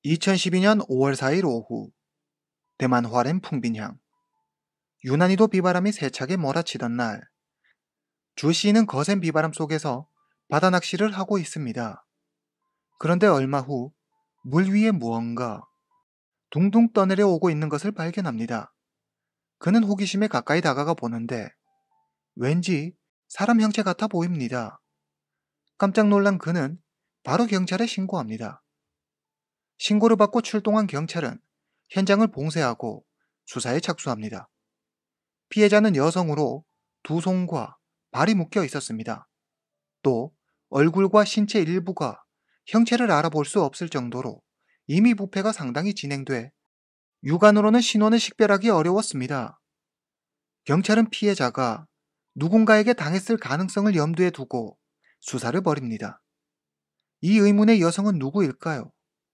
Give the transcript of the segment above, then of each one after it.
2012년 5월 4일 오후, 대만 화롄 풍빈향. 유난히도 비바람이 세차게 몰아치던 날, 주 씨는 거센 비바람 속에서 바다 낚시를 하고 있습니다. 그런데 얼마 후, 물 위에 무언가 둥둥 떠내려 오고 있는 것을 발견합니다. 그는 호기심에 가까이 다가가 보는데, 왠지 사람 형체 같아 보입니다. 깜짝 놀란 그는 바로 경찰에 신고합니다. 신고를 받고 출동한 경찰은 현장을 봉쇄하고 수사에 착수합니다. 피해자는 여성으로 두 손과 발이 묶여 있었습니다. 또 얼굴과 신체 일부가 형체를 알아볼 수 없을 정도로 이미 부패가 상당히 진행돼 육안으로는 신원을 식별하기 어려웠습니다. 경찰은 피해자가 누군가에게 당했을 가능성을 염두에 두고 수사를 벌입니다. 이 의문의 여성은 누구일까요?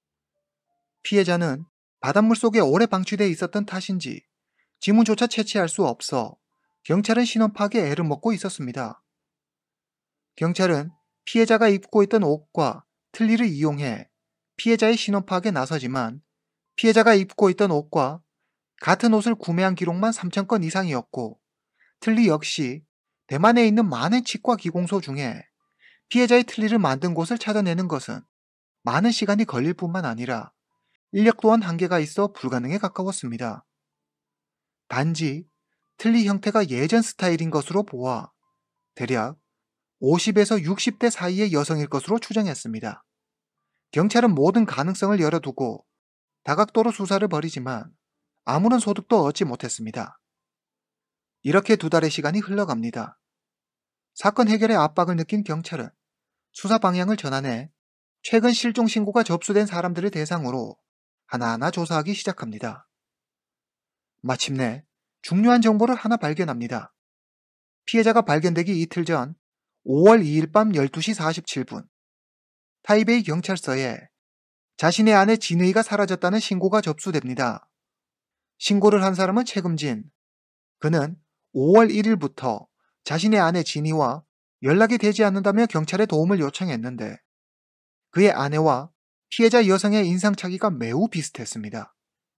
피해자는 바닷물 속에 오래 방치돼 있었던 탓인지 지문조차 채취할 수 없어 경찰은 신원 파악에 애를 먹고 있었습니다. 경찰은 피해자가 입고 있던 옷과 틀니를 이용해 피해자의 신원 파악에 나서지만 피해자가 입고 있던 옷과 같은 옷을 구매한 기록만 3,000건 이상이었고 틀니 역시 대만에 있는 많은 치과 기공소 중에 피해자의 틀니를 만든 곳을 찾아내는 것은 많은 시간이 걸릴 뿐만 아니라 인력 또한 한계가 있어 불가능에 가까웠습니다. 단지 틀니 형태가 예전 스타일인 것으로 보아 대략 50에서 60대 사이의 여성일 것으로 추정했습니다. 경찰은 모든 가능성을 열어두고 다각도로 수사를 벌이지만 아무런 소득도 얻지 못했습니다. 이렇게 2달의 시간이 흘러갑니다. 사건 해결에 압박을 느낀 경찰은 수사 방향을 전환해 최근 실종 신고가 접수된 사람들을 대상으로 하나하나 조사하기 시작합니다. 마침내 중요한 정보를 하나 발견합니다. 피해자가 발견되기 이틀 전 5월 2일 밤 12시 47분, 타이베이 경찰서에 자신의 아내 진의가 사라졌다는 신고가 접수됩니다. 신고를 한 사람은 책임진. 그는 5월 1일부터 자신의 아내 진의와 연락이 되지 않는다며 경찰에 도움을 요청했는데 그의 아내와 피해자 여성의 인상착의가 매우 비슷했습니다.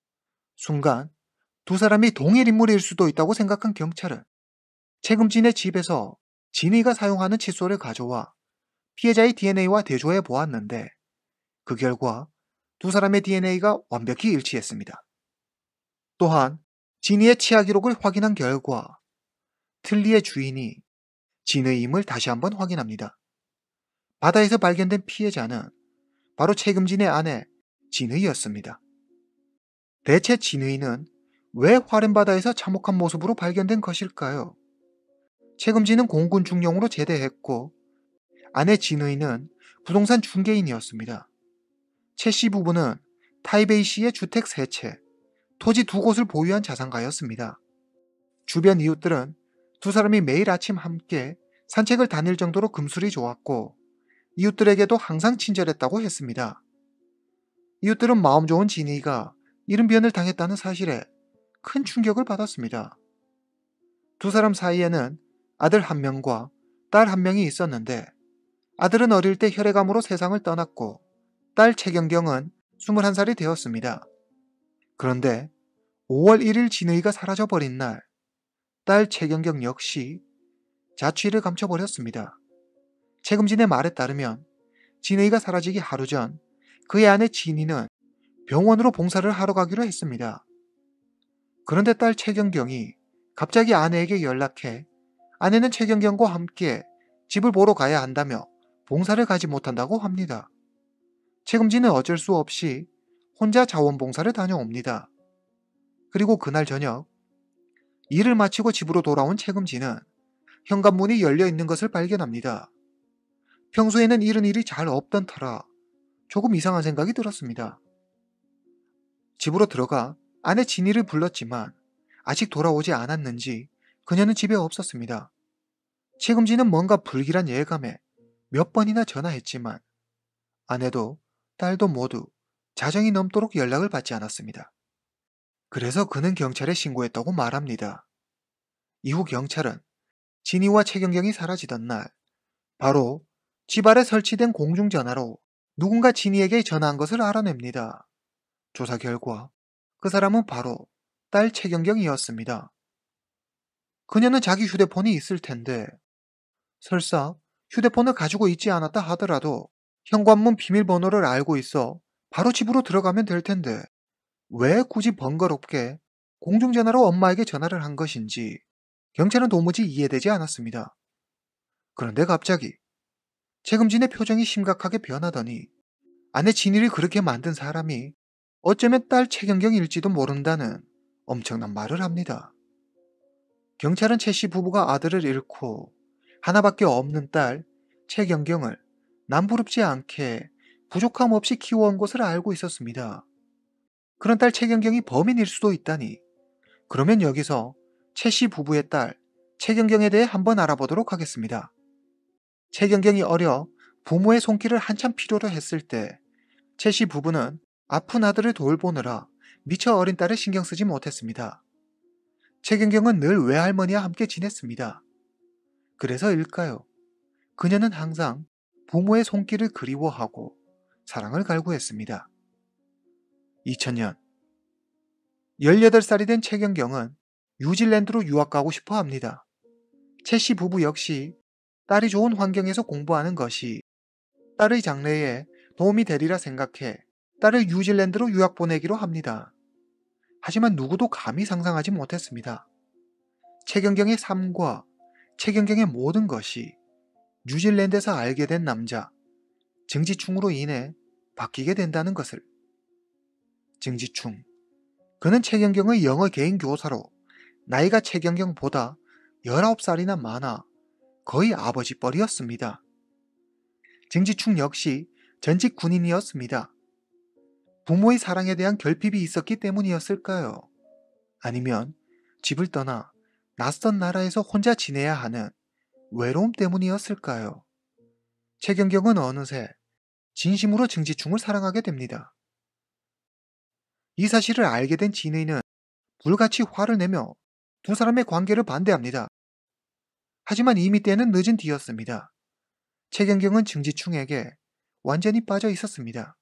순간 두 사람이 동일 인물일 수도 있다고 생각한 경찰은 책임진의 집에서 진의가 사용하는 칫솔을 가져와 피해자의 DNA와 대조해 보았는데 그 결과 두 사람의 DNA가 완벽히 일치했습니다. 또한 진의의 치아 기록을 확인한 결과 틀니의 주인이 진의임을 다시 한번 확인합니다. 바다에서 발견된 피해자는 바로 책임진의 아내 진의였습니다. 대체 진의는 왜 화롄 바다에서 참혹한 모습으로 발견된 것일까요? 책임진은 공군 중령으로 제대했고 아내 진의는 부동산 중개인이었습니다. 최 씨 부부는 타이베이시의 주택 3채, 토지 2곳을 보유한 자산가였습니다. 주변 이웃들은 두 사람이 매일 아침 함께 산책을 다닐 정도로 금술이 좋았고 이웃들에게도 항상 친절했다고 했습니다. 이웃들은 마음 좋은 진의가 이른 변을 당했다는 사실에 큰 충격을 받았습니다. 두 사람 사이에는 아들 1명과 딸 1명이 있었는데 아들은 어릴 때 혈액암으로 세상을 떠났고 딸 최경경은 21살이 되었습니다. 그런데 5월 1일 진의가 사라져버린 날, 딸 최경경 역시 자취를 감춰버렸습니다. 책임진의 말에 따르면 진의가 사라지기 하루 전 그의 아내 진의는 병원으로 봉사를 하러 가기로 했습니다. 그런데 딸 최경경이 갑자기 아내에게 연락해 아내는 최경경과 함께 집을 보러 가야 한다며 봉사를 가지 못한다고 합니다. 책임진은 어쩔 수 없이 혼자 자원봉사를 다녀옵니다. 그리고 그날 저녁 일을 마치고 집으로 돌아온 책임진은 현관문이 열려 있는 것을 발견합니다. 평소에는 이런 일이 잘 없던 터라 조금 이상한 생각이 들었습니다. 집으로 들어가 아내 진희를 불렀지만 아직 돌아오지 않았는지 그녀는 집에 없었습니다. 책임진은 뭔가 불길한 예감에 몇 번이나 전화했지만 아내도 딸도 모두 자정이 넘도록 연락을 받지 않았습니다. 그래서 그는 경찰에 신고했다고 말합니다. 이후 경찰은 진희와 최경경이 사라지던 날 바로 집 아래 설치된 공중전화로 누군가 진희에게 전화한 것을 알아냅니다. 조사 결과 그 사람은 바로 딸 최경경이었습니다. 그녀는 자기 휴대폰이 있을 텐데 설사 휴대폰을 가지고 있지 않았다 하더라도 현관문 비밀번호를 알고 있어 바로 집으로 들어가면 될 텐데 왜 굳이 번거롭게 공중전화로 엄마에게 전화를 한 것인지 경찰은 도무지 이해되지 않았습니다. 그런데 갑자기 책임진의 표정이 심각하게 변하더니 아내 진이를 그렇게 만든 사람이 어쩌면 딸 최경경일지도 모른다는 엄청난 말을 합니다. 경찰은 최 씨 부부가 아들을 잃고 하나밖에 없는 딸 최경경을 남부럽지 않게 부족함 없이 키워온 것을 알고 있었습니다. 그런 딸 최경경이 범인일 수도 있다니. 그러면 여기서 최 씨 부부의 딸 최경경에 대해 한번 알아보도록 하겠습니다. 최경경이 어려 부모의 손길을 한참 필요로 했을 때 최 씨 부부는 아픈 아들을 돌보느라 미처 어린 딸을 신경 쓰지 못했습니다. 최경경은 늘 외할머니와 함께 지냈습니다. 그래서일까요? 그녀는 항상 부모의 손길을 그리워하고 사랑을 갈구했습니다. 2000년 18살이 된 최경경은 뉴질랜드로 유학 가고 싶어 합니다. 최 씨 부부 역시 딸이 좋은 환경에서 공부하는 것이 딸의 장래에 도움이 되리라 생각해 딸을 뉴질랜드로 유학 보내기로 합니다. 하지만 누구도 감히 상상하지 못했습니다. 최경경의 삶과 최경경의 모든 것이 뉴질랜드에서 알게 된 남자 증지충으로 인해 바뀌게 된다는 것을. 증지충. 그는 최경경의 영어 개인 교사로 나이가 최경경보다 19살이나 많아 거의 아버지 뻘이었습니다. 증지충 역시 전직 군인이었습니다. 부모의 사랑에 대한 결핍이 있었기 때문이었을까요? 아니면 집을 떠나 낯선 나라에서 혼자 지내야 하는 외로움 때문이었을까요? 최경경은 어느새 진심으로 증지충을 사랑하게 됩니다. 이 사실을 알게 된 진의는 불같이 화를 내며 두 사람의 관계를 반대합니다. 하지만 이미 때는 늦은 뒤였습니다. 최경경은 증지충에게 완전히 빠져 있었습니다.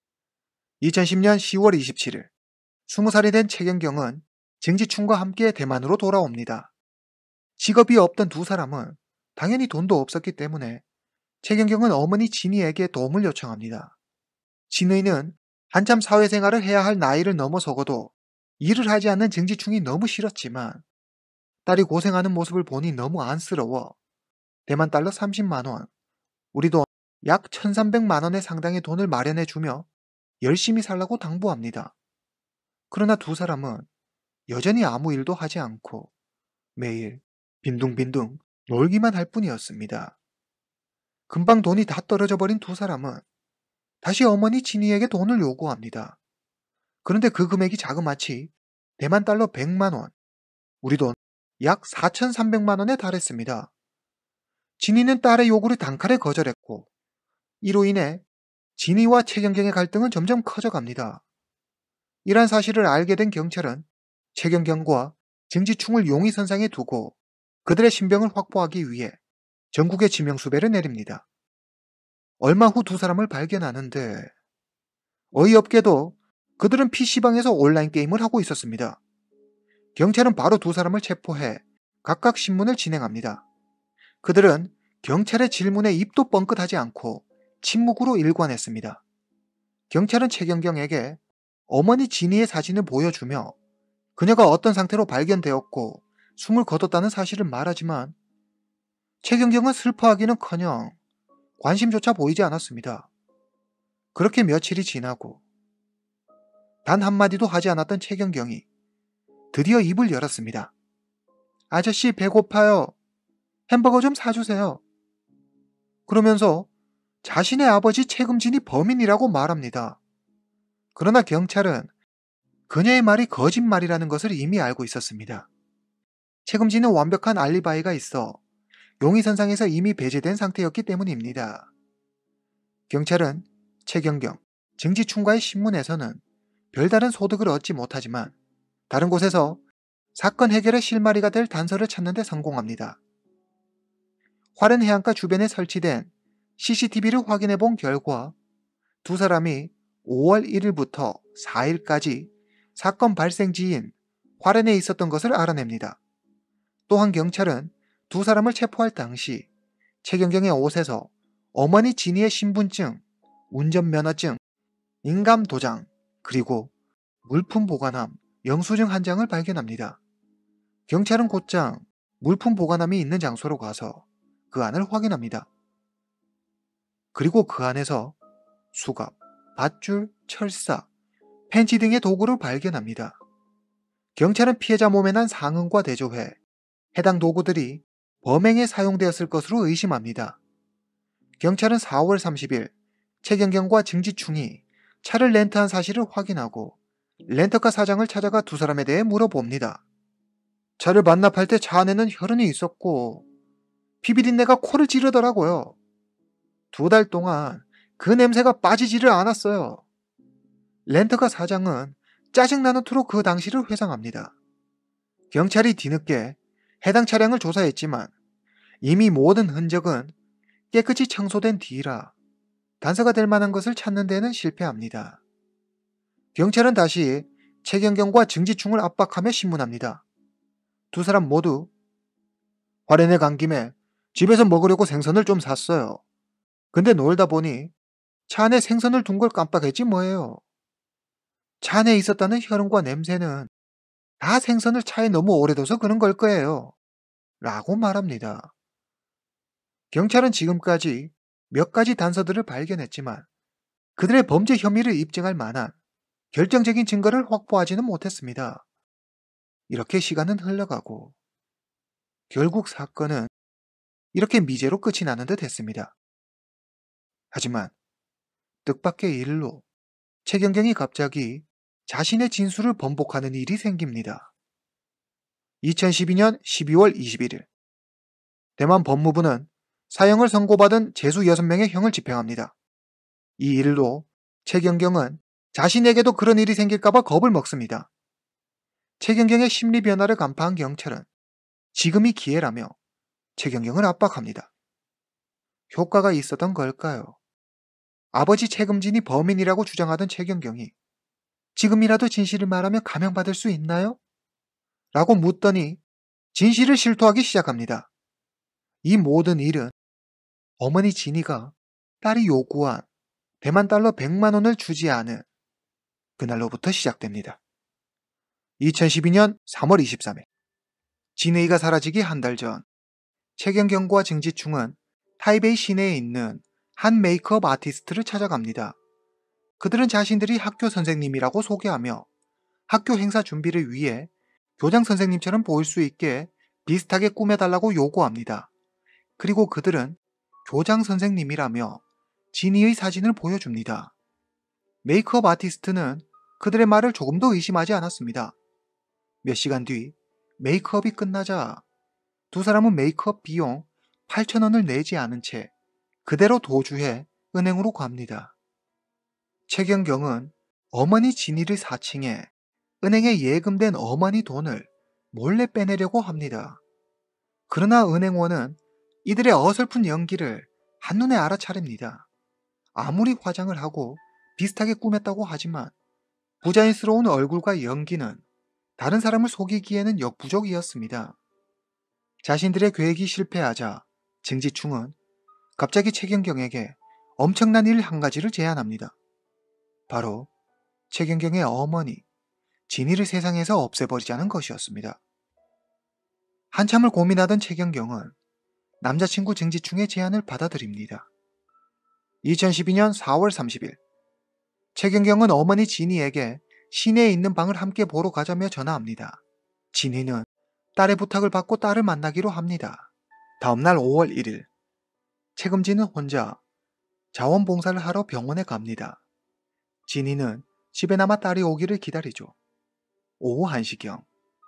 2010년 10월 27일 20살이 된 최경경은 증지충과 함께 대만으로 돌아옵니다. 직업이 없던 두 사람은 당연히 돈도 없었기 때문에 최경경은 어머니 진희에게 도움을 요청합니다. 진희는 한참 사회생활을 해야 할 나이를 넘어서고도 일을 하지 않는 증지충이 너무 싫었지만 딸이 고생하는 모습을 보니 너무 안쓰러워 대만 달러 30만 원, 우리 돈 약 1300만 원의 상당의 돈을 마련해주며 열심히 살라고 당부합니다. 그러나 두 사람은 여전히 아무 일도 하지 않고 매일 빈둥빈둥 놀기만 할 뿐이었습니다. 금방 돈이 다 떨어져 버린 두 사람은 다시 어머니 진희에게 돈을 요구합니다. 그런데 그 금액이 자그마치 대만 달러 100만 원, 우리 돈 약 4,300만 원에 달했습니다. 진희는 딸의 요구를 단칼에 거절했고 이로 인해 진희와 최경경의 갈등은 점점 커져갑니다. 이란 사실을 알게 된 경찰은 최경경과 증지충을 용의선상에 두고 그들의 신병을 확보하기 위해 전국에 지명수배를 내립니다. 얼마 후 두 사람을 발견하는데 어이없게도 그들은 PC방에서 온라인 게임을 하고 있었습니다. 경찰은 바로 두 사람을 체포해 각각 신문을 진행합니다. 그들은 경찰의 질문에 입도 뻥끗하지 않고 침묵으로 일관했습니다. 경찰은 최경경에게 어머니 진희의 사진을 보여주며 그녀가 어떤 상태로 발견되었고 숨을 거뒀다는 사실을 말하지만 최경경은 슬퍼하기는커녕 관심조차 보이지 않았습니다. 그렇게 며칠이 지나고 단 한마디도 하지 않았던 최경경이 드디어 입을 열었습니다. 아저씨 배고파요. 햄버거 좀 사주세요. 그러면서 자신의 아버지 최금진이 범인이라고 말합니다. 그러나 경찰은 그녀의 말이 거짓말이라는 것을 이미 알고 있었습니다. 최금진은 완벽한 알리바이가 있어 용의선상에서 이미 배제된 상태였기 때문입니다. 경찰은 최경경, 증지충과의 신문에서는 별다른 소득을 얻지 못하지만 다른 곳에서 사건 해결의 실마리가 될 단서를 찾는 데 성공합니다. 화른 해안가 주변에 설치된 CCTV를 확인해 본 결과 두 사람이 5월 1일부터 4일까지 사건 발생지인 화련에 있었던 것을 알아냅니다. 또한 경찰은 두 사람을 체포할 당시 최경경의 옷에서 어머니 진희의 신분증, 운전면허증, 인감도장, 그리고 물품 보관함, 영수증 한 장을 발견합니다. 경찰은 곧장 물품 보관함이 있는 장소로 가서 그 안을 확인합니다. 그리고 그 안에서 수갑, 밧줄, 철사, 펜치 등의 도구를 발견합니다. 경찰은 피해자 몸에 난 상흔과 대조해 해당 도구들이 범행에 사용되었을 것으로 의심합니다. 경찰은 4월 30일 최경경과 증지충이 차를 렌트한 사실을 확인하고 렌터카 사장을 찾아가 두 사람에 대해 물어봅니다. 차를 반납할 때 차 안에는 혈흔이 있었고 피비린내가 코를 찌르더라고요. 2달 동안 그 냄새가 빠지지를 않았어요. 렌터카 사장은 짜증나는 투로 그 당시를 회상합니다. 경찰이 뒤늦게 해당 차량을 조사했지만 이미 모든 흔적은 깨끗이 청소된 뒤라 단서가 될 만한 것을 찾는 데는 실패합니다. 경찰은 다시 최경경과 증지충을 압박하며 신문합니다. 두 사람 모두 화련에 간 김에 집에서 먹으려고 생선을 좀 샀어요. 근데 놀다 보니 차 안에 생선을 둔 걸 깜빡했지 뭐예요. 차 안에 있었다는 혈흔과 냄새는 다 생선을 차에 너무 오래 둬서 그런 걸 거예요. 라고 말합니다. 경찰은 지금까지 몇 가지 단서들을 발견했지만 그들의 범죄 혐의를 입증할 만한 결정적인 증거를 확보하지는 못했습니다. 이렇게 시간은 흘러가고 결국 사건은 이렇게 미제로 끝이 나는 듯 했습니다. 하지만 뜻밖의 일로 최경경이 갑자기 자신의 진술을 번복하는 일이 생깁니다. 2012년 12월 21일 대만 법무부는 사형을 선고받은 재수 6명의 형을 집행합니다. 이 일로 최경경은 자신에게도 그런 일이 생길까봐 겁을 먹습니다. 최경경의 심리 변화를 간파한 경찰은 지금이 기회라며 최경경을 압박합니다. 효과가 있었던 걸까요? 아버지 최금진이 범인이라고 주장하던 최경경이 지금이라도 진실을 말하면 감형받을 수 있나요? 라고 묻더니 진실을 실토하기 시작합니다. 이 모든 일은 어머니 진희가 딸이 요구한 대만 달러 100만 원을 주지 않은 그날로부터 시작됩니다. 2012년 3월 23일 진혜이가 사라지기 한 달 전 최경경과 증지충은 타이베이 시내에 있는 한 메이크업 아티스트를 찾아갑니다. 그들은 자신들이 학교 선생님이라고 소개하며 학교 행사 준비를 위해 교장 선생님처럼 보일 수 있게 비슷하게 꾸며달라고 요구합니다. 그리고 그들은 교장 선생님이라며 진희의 사진을 보여줍니다. 메이크업 아티스트는 그들의 말을 조금도 의심하지 않았습니다. 몇 시간 뒤 메이크업이 끝나자 두 사람은 메이크업 비용 8,000원을 내지 않은 채 그대로 도주해 은행으로 갑니다. 최경경은 어머니 진희를 사칭해 은행에 예금된 어머니 돈을 몰래 빼내려고 합니다. 그러나 은행원은 이들의 어설픈 연기를 한눈에 알아차립니다. 아무리 화장을 하고 비슷하게 꾸몄다고 하지만 부자연스러운 얼굴과 연기는 다른 사람을 속이기에는 역부족이었습니다. 자신들의 계획이 실패하자 증지충은 갑자기 최경경에게 엄청난 일 한 가지를 제안합니다. 바로 최경경의 어머니 진희를 세상에서 없애버리자는 것이었습니다. 한참을 고민하던 최경경은 남자친구 증지충의 제안을 받아들입니다. 2012년 4월 30일 최경경은 어머니 진희에게 시내에 있는 방을 함께 보러 가자며 전화합니다. 진희는 딸의 부탁을 받고 딸을 만나기로 합니다. 다음날 5월 1일 최금진은 혼자 자원봉사를 하러 병원에 갑니다. 진희는 집에 남아 딸이 오기를 기다리죠. 오후 1시경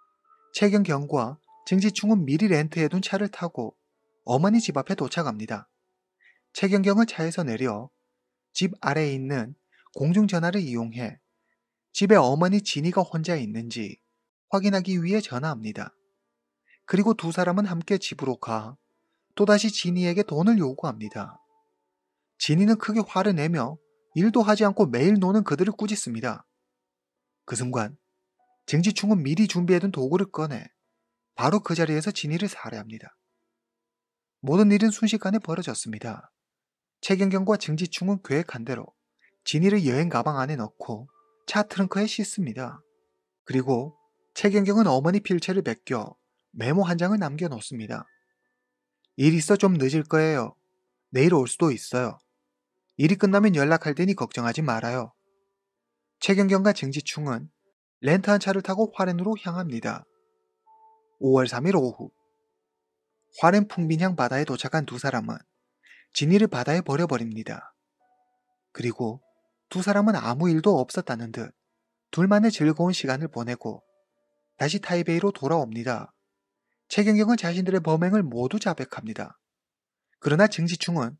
최경경과 증지충은 미리 렌트해둔 차를 타고 어머니 집 앞에 도착합니다. 최경경은 차에서 내려 집 아래에 있는 공중전화를 이용해 집에 어머니 진희가 혼자 있는지 확인하기 위해 전화합니다. 그리고 두 사람은 함께 집으로 가 또다시 진희에게 돈을 요구합니다. 진희는 크게 화를 내며 일도 하지 않고 매일 노는 그들을 꾸짖습니다. 그 순간 증지충은 미리 준비해둔 도구를 꺼내 바로 그 자리에서 진이를 살해합니다. 모든 일은 순식간에 벌어졌습니다. 최경경과 증지충은 계획한 대로 진이를 여행 가방 안에 넣고 차 트렁크에 싣습니다. 그리고 최경경은 어머니 필체를 베껴 메모 한 장을 남겨놓습니다. 일 있어 좀 늦을 거예요. 내일 올 수도 있어요. 일이 끝나면 연락할 테니 걱정하지 말아요. 최경경과 증지충은 렌트한 차를 타고 화롄으로 향합니다. 5월 3일 오후 화롄 풍빈향 바다에 도착한 두 사람은 진이를 바다에 버려버립니다. 그리고 두 사람은 아무 일도 없었다는 듯 둘만의 즐거운 시간을 보내고 다시 타이베이로 돌아옵니다. 최경경은 자신들의 범행을 모두 자백합니다. 그러나 증지충은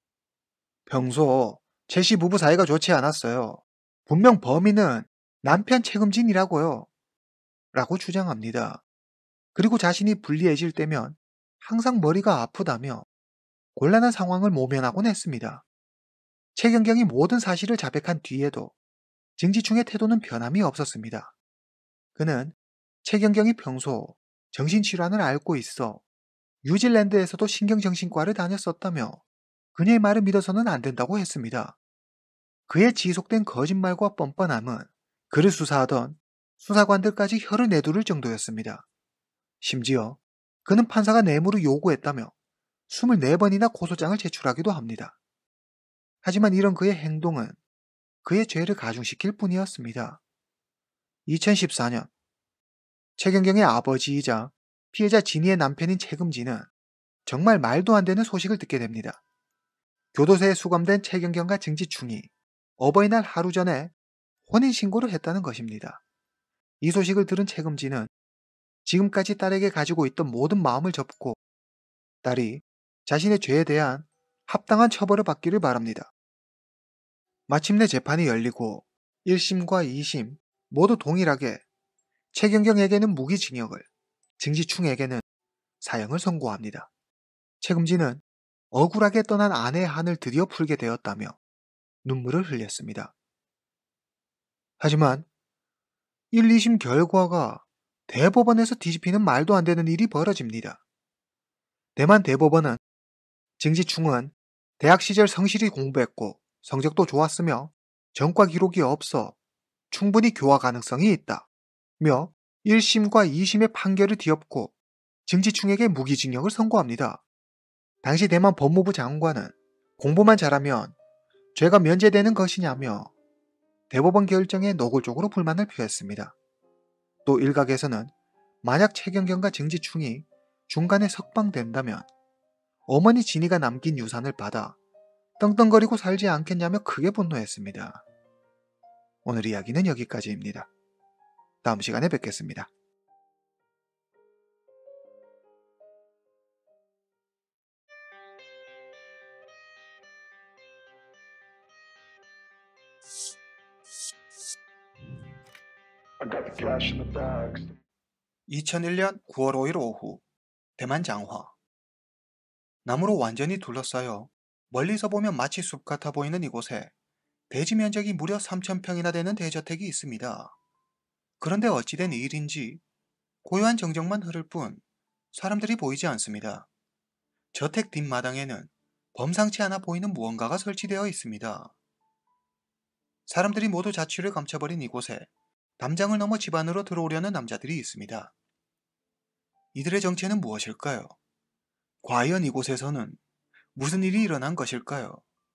평소 최씨 부부 사이가 좋지 않았어요. 분명 범인은 남편 책임진이라고요. 라고 주장합니다. 그리고 자신이 불리해질 때면 항상 머리가 아프다며 곤란한 상황을 모면하곤 했습니다. 최경경이 모든 사실을 자백한 뒤에도 증지충의 태도는 변함이 없었습니다. 그는 최경경이 평소 정신질환을 앓고 있어 뉴질랜드에서도 신경정신과를 다녔었다며 그녀의 말을 믿어서는 안 된다고 했습니다. 그의 지속된 거짓말과 뻔뻔함은 그를 수사하던 수사관들까지 혀를 내두를 정도였습니다. 심지어 그는 판사가 뇌물을 요구했다며 24번이나 고소장을 제출하기도 합니다. 하지만 이런 그의 행동은 그의 죄를 가중시킬 뿐이었습니다. 2014년 최경경의 아버지이자 피해자 진희의 남편인 최금진은 정말 말도 안 되는 소식을 듣게 됩니다. 교도소에 수감된 최경경과 증지충이 어버이날 하루 전에 혼인신고를 했다는 것입니다. 이 소식을 들은 최금진은 지금까지 딸에게 가지고 있던 모든 마음을 접고 딸이 자신의 죄에 대한 합당한 처벌을 받기를 바랍니다. 마침내 재판이 열리고 1심과 2심 모두 동일하게 최경경에게는 무기징역을, 증지충에게는 사형을 선고합니다. 최금진은 억울하게 떠난 아내의 한을 드디어 풀게 되었다며 눈물을 흘렸습니다. 하지만 1, 2심 결과가 대법원에서 뒤집히는 말도 안 되는 일이 벌어집니다. 대만 대법원은 증지충은 대학 시절 성실히 공부했고 성적도 좋았으며 전과 기록이 없어 충분히 교화 가능성이 있다며 1심과 2심의 판결을 뒤엎고 증지충에게 무기징역을 선고합니다. 당시 대만 법무부 장관은 공부만 잘하면 죄가 면제되는 것이냐며 대법원 결정에 노골적으로 불만을 표했습니다. 또 일각에서는 만약 최경경과 증지충이 중간에 석방된다면 어머니 진이가 남긴 유산을 받아 떵떵거리고 살지 않겠냐며 크게 분노했습니다. 오늘 이야기는 여기까지입니다. 다음 시간에 뵙겠습니다. I got the cash in the bags. 2001년 9월 5일 오후 대만 장화 나무로 완전히 둘러싸여 멀리서 보면 마치 숲 같아 보이는 이곳에 대지 면적이 무려 3,000평이나 되는 대저택이 있습니다. 그런데 어찌된 일인지 고요한 정적만 흐를 뿐 사람들이 보이지 않습니다. 저택 뒷마당에는 범상치 않아 보이는 무언가가 설치되어 있습니다. 사람들이 모두 자취를 감춰버린 이곳에 담장을 넘어 집 안으로 들어오려는 남자들이 있습니다. 이들의 정체는 무엇일까요? 과연 이곳에서는 무슨 일이 일어난 것일까요?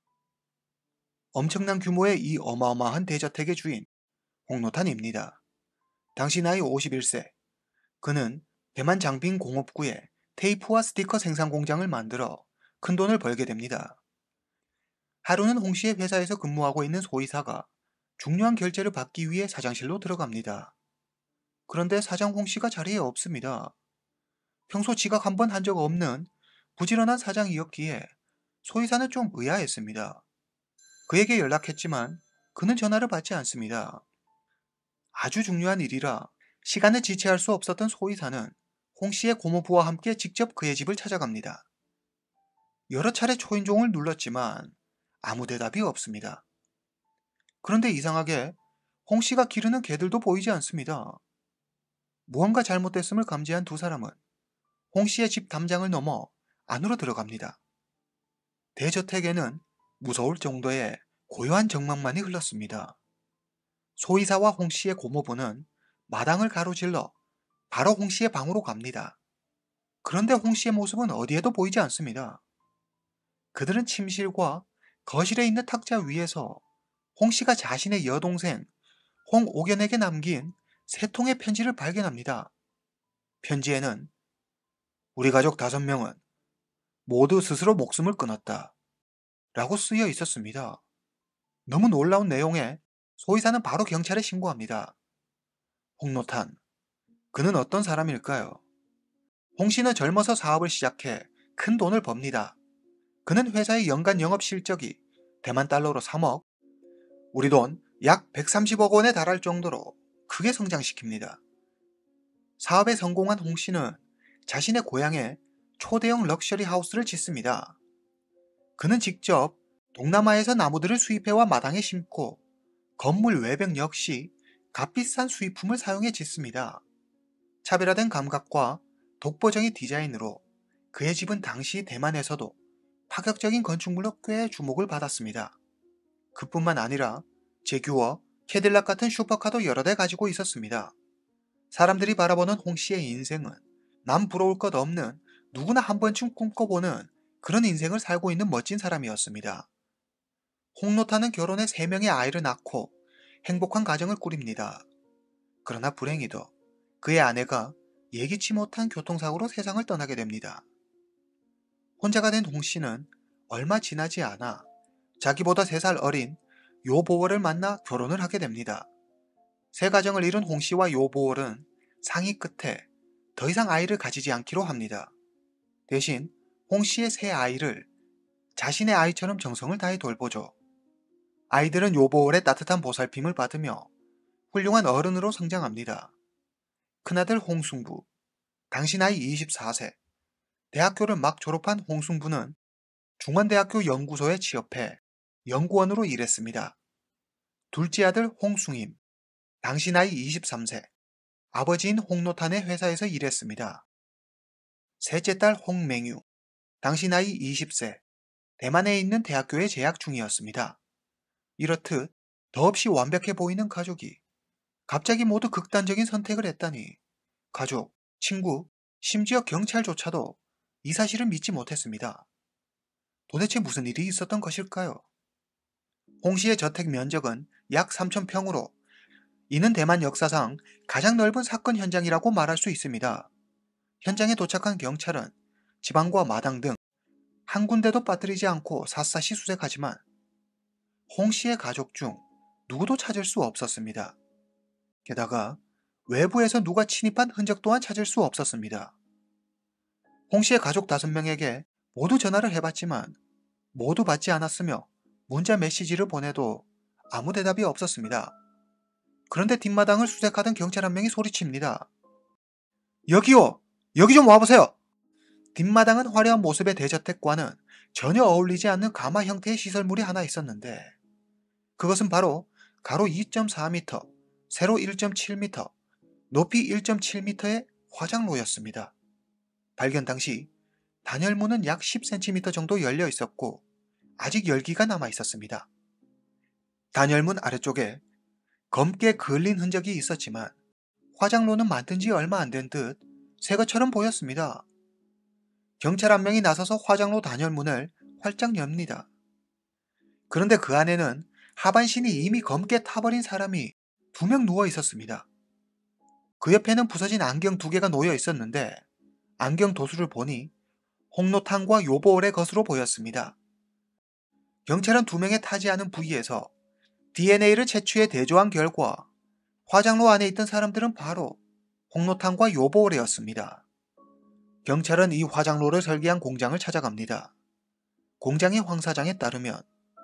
엄청난 규모의 이 어마어마한 대저택의 주인 홍노탄입니다. 당시 나이 51세. 그는 대만 장빈 공업구에 테이프와 스티커 생산 공장을 만들어 큰 돈을 벌게 됩니다. 하루는 홍 씨의 회사에서 근무하고 있는 소이사가 중요한 결제를 받기 위해 사장실로 들어갑니다. 그런데 사장 홍 씨가 자리에 없습니다. 평소 지각 한 번 한 적 없는 부지런한 사장이었기에 소이사는 좀 의아했습니다. 그에게 연락했지만 그는 전화를 받지 않습니다. 아주 중요한 일이라 시간을 지체할 수 없었던 소이사는 홍 씨의 고모부와 함께 직접 그의 집을 찾아갑니다. 여러 차례 초인종을 눌렀지만 아무 대답이 없습니다. 그런데 이상하게 홍 씨가 기르는 개들도 보이지 않습니다. 무언가 잘못됐음을 감지한 두 사람은 홍 씨의 집 담장을 넘어 안으로 들어갑니다. 대저택에는 무서울 정도의 고요한 정막만이 흘렀습니다. 소이사와 홍 씨의 고모부는 마당을 가로질러 바로 홍 씨의 방으로 갑니다. 그런데 홍 씨의 모습은 어디에도 보이지 않습니다. 그들은 침실과 거실에 있는 탁자 위에서 홍 씨가 자신의 여동생 홍옥연에게 남긴 세 통의 편지를 발견합니다. 편지에는 우리 가족 5명은 모두 스스로 목숨을 끊었다 라고 쓰여 있었습니다. 너무 놀라운 내용에 소이사는 바로 경찰에 신고합니다. 홍노탄, 그는 어떤 사람일까요? 홍 씨는 젊어서 사업을 시작해 큰 돈을 법니다. 그는 회사의 연간 영업 실적이 대만 달러로 3억, 우리 돈 약 130억 원에 달할 정도로 크게 성장시킵니다. 사업에 성공한 홍 씨는 자신의 고향에 초대형 럭셔리 하우스를 짓습니다. 그는 직접 동남아에서 나무들을 수입해와 마당에 심고 건물 외벽 역시 값비싼 수입품을 사용해 짓습니다. 차별화된 감각과 독보적인 디자인으로 그의 집은 당시 대만에서도 파격적인 건축물로 꽤 주목을 받았습니다. 그뿐만 아니라 제규어, 캐딜락 같은 슈퍼카도 여러 대 가지고 있었습니다. 사람들이 바라보는 홍 씨의 인생은 남 부러울 것 없는 누구나 한 번쯤 꿈꿔보는 그런 인생을 살고 있는 멋진 사람이었습니다. 홍노타는 결혼해 3명의 아이를 낳고 행복한 가정을 꾸립니다. 그러나 불행히도 그의 아내가 예기치 못한 교통사고로 세상을 떠나게 됩니다. 혼자가 된 홍 씨는 얼마 지나지 않아 자기보다 3살 어린 요보월을 만나 결혼을 하게 됩니다. 새 가정을 이룬 홍 씨와 요보월은 상의 끝에 더 이상 아이를 가지지 않기로 합니다. 대신 홍 씨의 새 아이를 자신의 아이처럼 정성을 다해 돌보죠. 아이들은 요보월의 따뜻한 보살핌을 받으며 훌륭한 어른으로 성장합니다. 큰아들 홍승부, 당시 나이 24세, 대학교를 막 졸업한 홍승부는 중원대학교 연구소에 취업해 연구원으로 일했습니다. 둘째 아들 홍승임, 당시 나이 23세, 아버지인 홍노탄의 회사에서 일했습니다. 셋째 딸 홍맹유, 당시 나이 20세, 대만에 있는 대학교에 재학 중이었습니다. 이렇듯 더없이 완벽해 보이는 가족이 갑자기 모두 극단적인 선택을 했다니 가족, 친구, 심지어 경찰조차도 이 사실을 믿지 못했습니다. 도대체 무슨 일이 있었던 것일까요? 홍 씨의 저택 면적은 약 3,000평으로 이는 대만 역사상 가장 넓은 사건 현장이라고 말할 수 있습니다. 현장에 도착한 경찰은 지방과 마당 등 한 군데도 빠뜨리지 않고 샅샅이 수색하지만 홍 씨의 가족 중 누구도 찾을 수 없었습니다. 게다가 외부에서 누가 침입한 흔적 또한 찾을 수 없었습니다. 홍 씨의 가족 5명에게 모두 전화를 해봤지만 모두 받지 않았으며 문자 메시지를 보내도 아무 대답이 없었습니다. 그런데 뒷마당을 수색하던 경찰 한 명이 소리칩니다. 여기요! 여기 좀 와보세요! 뒷마당은 화려한 모습의 대저택과는 전혀 어울리지 않는 가마 형태의 시설물이 하나 있었는데 그것은 바로 가로 2.4m, 세로 1.7m, 높이 1.7m의 화장로였습니다. 발견 당시 단열문은 약 10cm 정도 열려 있었고 아직 열기가 남아 있었습니다. 단열문 아래쪽에 검게 그을린 흔적이 있었지만 화장로는 만든 지 얼마 안 된 듯 새 것처럼 보였습니다. 경찰 한 명이 나서서 화장로 단열문을 활짝 엽니다. 그런데 그 안에는 하반신이 이미 검게 타버린 사람이 2명 누워 있었습니다. 그 옆에는 부서진 안경 2개가 놓여 있었는데 안경 도수를 보니 홍노탄과 요보올의 것으로 보였습니다. 경찰은 2명의 타지 않은 부위에서 DNA를 채취해 대조한 결과 화장로 안에 있던 사람들은 바로 홍노탄과 요보올이었습니다. 경찰은 이 화장로를 설계한 공장을 찾아갑니다. 공장의 황 사장에 따르면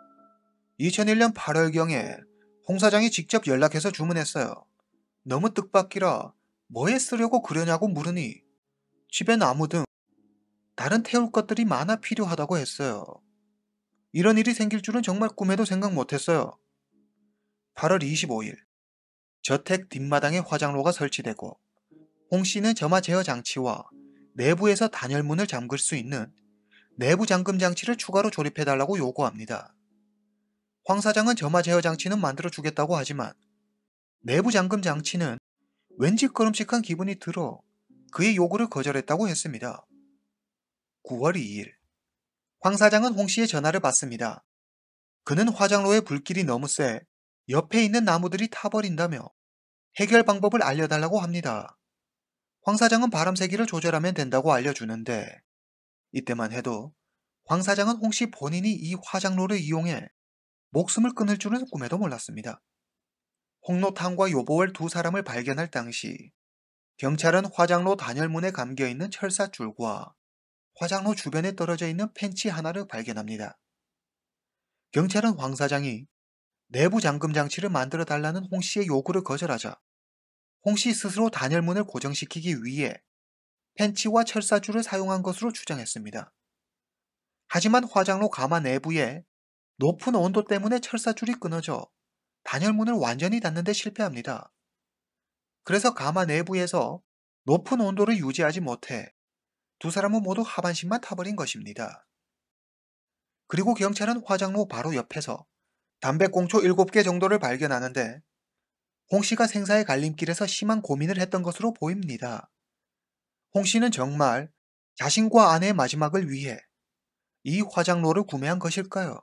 2001년 8월경에 홍 사장이 직접 연락해서 주문했어요. 너무 뜻밖이라 뭐에 쓰려고 그러냐고 물으니 집에 나무 등 다른 태울 것들이 많아 필요하다고 했어요. 이런 일이 생길 줄은 정말 꿈에도 생각 못했어요. 8월 25일, 저택 뒷마당에 화장로가 설치되고 홍 씨는 점화 제어 장치와 내부에서 단열문을 잠글 수 있는 내부 잠금 장치를 추가로 조립해달라고 요구합니다. 황 사장은 점화 제어 장치는 만들어 주겠다고 하지만 내부 잠금 장치는 왠지 꺼름칙한 기분이 들어 그의 요구를 거절했다고 했습니다. 9월 2일, 황 사장은 홍 씨의 전화를 받습니다. 그는 화장로에 불길이 너무 세 옆에 있는 나무들이 타버린다며 해결 방법을 알려달라고 합니다. 황 사장은 바람 세기를 조절하면 된다고 알려주는데 이때만 해도 황 사장은 홍 씨 본인이 이 화장로를 이용해 목숨을 끊을 줄은 꿈에도 몰랐습니다. 홍노탄과 요보월 두 사람을 발견할 당시 경찰은 화장로 단열문에 감겨있는 철사줄과 화장로 주변에 떨어져 있는 펜치 하나를 발견합니다. 경찰은 황 사장이 내부 잠금 장치를 만들어 달라는 홍 씨의 요구를 거절하자 홍 씨 스스로 단열문을 고정시키기 위해 펜치와 철사줄을 사용한 것으로 주장했습니다. 하지만 화장로 가마 내부에 높은 온도 때문에 철사줄이 끊어져 단열문을 완전히 닫는 데 실패합니다. 그래서 가마 내부에서 높은 온도를 유지하지 못해 두 사람은 모두 하반신만 타버린 것입니다. 그리고 경찰은 화장로 바로 옆에서 담배꽁초 7개 정도를 발견하는데 홍 씨가 생사의 갈림길에서 심한 고민을 했던 것으로 보입니다. 홍 씨는 정말 자신과 아내의 마지막을 위해 이 화장로를 구매한 것일까요?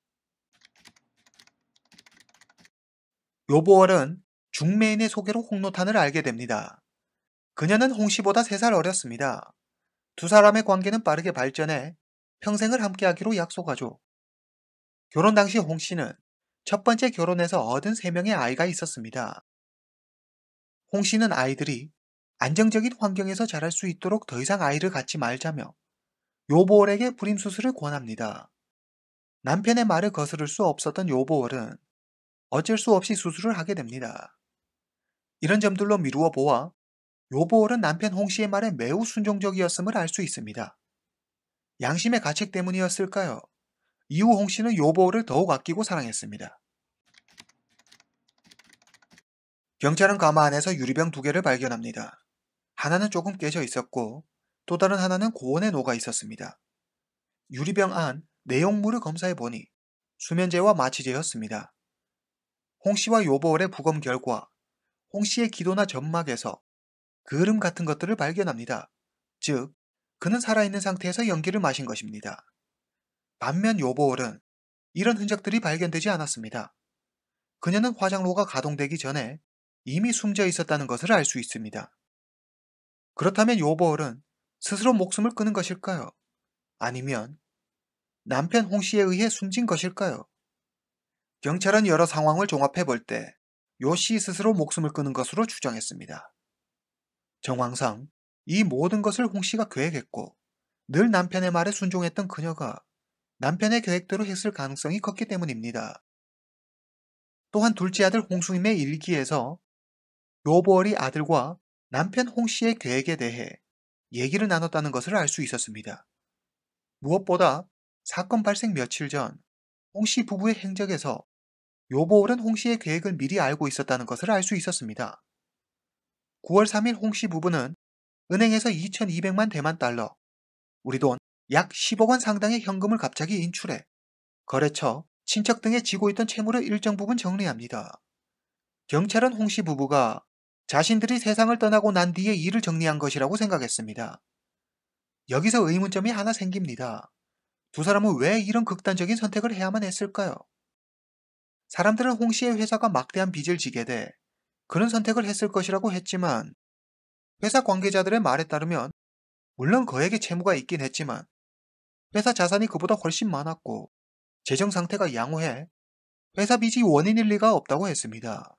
요보월은 중매인의 소개로 홍노탄을 알게 됩니다. 그녀는 홍 씨보다 3살 어렸습니다. 두 사람의 관계는 빠르게 발전해 평생을 함께하기로 약속하죠. 결혼 당시 홍 씨는 첫 번째 결혼에서 얻은 3명의 아이가 있었습니다. 홍 씨는 아이들이 안정적인 환경에서 자랄 수 있도록 더 이상 아이를 갖지 말자며 요보월에게 불임수술을 권합니다. 남편의 말을 거스를 수 없었던 요보월은 어쩔 수 없이 수술을 하게 됩니다. 이런 점들로 미루어 보아 요보월은 남편 홍 씨의 말에 매우 순종적이었음을 알 수 있습니다. 양심의 가책 때문이었을까요? 이후 홍 씨는 요보월을 더욱 아끼고 사랑했습니다. 경찰은 가마 안에서 유리병 2개를 발견합니다. 하나는 조금 깨져 있었고 또 다른 하나는 고온에 녹아 있었습니다. 유리병 안 내용물을 검사해 보니 수면제와 마취제였습니다. 홍 씨와 요보월의 부검 결과 홍 씨의 기도나 점막에서 그을음 같은 것들을 발견합니다. 즉, 그는 살아있는 상태에서 연기를 마신 것입니다. 반면 요보월은 이런 흔적들이 발견되지 않았습니다. 그녀는 화장로가 가동되기 전에 이미 숨져 있었다는 것을 알 수 있습니다. 그렇다면 요보월은 스스로 목숨을 끊은 것일까요? 아니면 남편 홍 씨에 의해 숨진 것일까요? 경찰은 여러 상황을 종합해 볼 때 요 씨 스스로 목숨을 끊은 것으로 추정했습니다. 정황상 이 모든 것을 홍 씨가 계획했고 늘 남편의 말에 순종했던 그녀가 남편의 계획대로 했을 가능성이 컸기 때문입니다. 또한 둘째 아들 홍수임의 일기에서 요보월이 아들과 남편 홍 씨의 계획에 대해 얘기를 나눴다는 것을 알 수 있었습니다. 무엇보다 사건 발생 며칠 전 홍 씨 부부의 행적에서 요보월은 홍 씨의 계획을 미리 알고 있었다는 것을 알 수 있었습니다. 9월 3일 홍 씨 부부는 은행에서 2,200만 대만 달러, 우리 돈 약 10억 원 상당의 현금을 갑자기 인출해 거래처, 친척 등에 지고 있던 채무를 일정 부분 정리합니다. 경찰은 홍 씨 부부가 자신들이 세상을 떠나고 난 뒤에 일을 정리한 것이라고 생각했습니다. 여기서 의문점이 하나 생깁니다. 두 사람은 왜 이런 극단적인 선택을 해야만 했을까요? 사람들은 홍 씨의 회사가 막대한 빚을 지게 돼 그런 선택을 했을 것이라고 했지만 회사 관계자들의 말에 따르면 물론 그에게 채무가 있긴 했지만 회사 자산이 그보다 훨씬 많았고 재정 상태가 양호해 회사 빚이 원인일 리가 없다고 했습니다.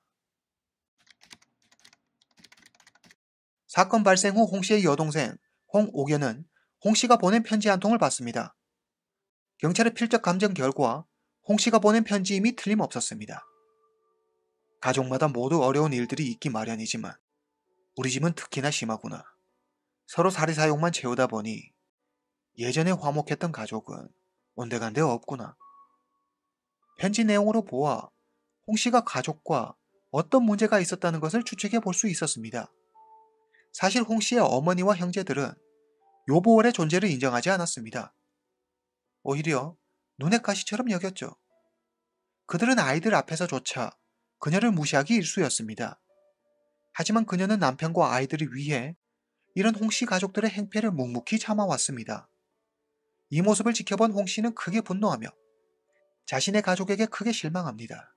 사건 발생 후 홍 씨의 여동생 홍옥연은 홍 씨가 보낸 편지 한 통을 받습니다. 경찰의 필적 감정 결과 홍 씨가 보낸 편지임이 틀림없었습니다. 가족마다 모두 어려운 일들이 있기 마련이지만 우리 집은 특히나 심하구나. 서로 사리사욕만 채우다 보니 예전에 화목했던 가족은 온데간데 없구나. 편지 내용으로 보아 홍 씨가 가족과 어떤 문제가 있었다는 것을 추측해 볼 수 있었습니다. 사실 홍 씨의 어머니와 형제들은 요보월의 존재를 인정하지 않았습니다. 오히려 눈의 가시처럼 여겼죠. 그들은 아이들 앞에서조차 그녀를 무시하기 일쑤였습니다. 하지만 그녀는 남편과 아이들을 위해 이런 홍 씨 가족들의 행패를 묵묵히 참아왔습니다. 이 모습을 지켜본 홍 씨는 크게 분노하며 자신의 가족에게 크게 실망합니다.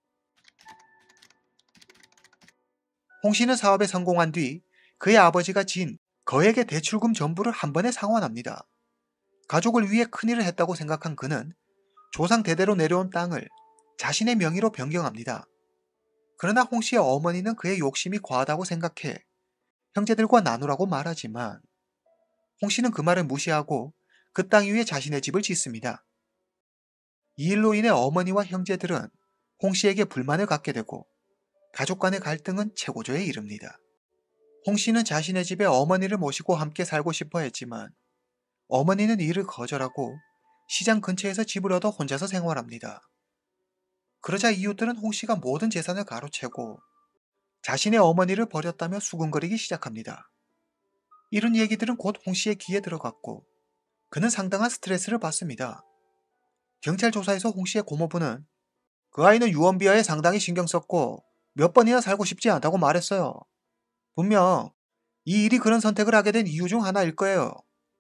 홍 씨는 사업에 성공한 뒤 그의 아버지가 진 거액의 대출금 전부를 한 번에 상환합니다. 가족을 위해 큰일을 했다고 생각한 그는 조상 대대로 내려온 땅을 자신의 명의로 변경합니다. 그러나 홍 씨의 어머니는 그의 욕심이 과하다고 생각해 형제들과 나누라고 말하지만 홍 씨는 그 말을 무시하고 그 땅 위에 자신의 집을 짓습니다. 이 일로 인해 어머니와 형제들은 홍 씨에게 불만을 갖게 되고 가족 간의 갈등은 최고조에 이릅니다. 홍 씨는 자신의 집에 어머니를 모시고 함께 살고 싶어 했지만 어머니는 이를 거절하고 시장 근처에서 집을 얻어 혼자서 생활합니다. 그러자 이웃들은 홍 씨가 모든 재산을 가로채고 자신의 어머니를 버렸다며 수군거리기 시작합니다. 이런 얘기들은 곧 홍 씨의 귀에 들어갔고 그는 상당한 스트레스를 받습니다. 경찰 조사에서 홍 씨의 고모부는 그 아이는 유언비어에 상당히 신경 썼고 몇 번이나 살고 싶지 않다고 말했어요. 분명 이 일이 그런 선택을 하게 된 이유 중 하나일 거예요.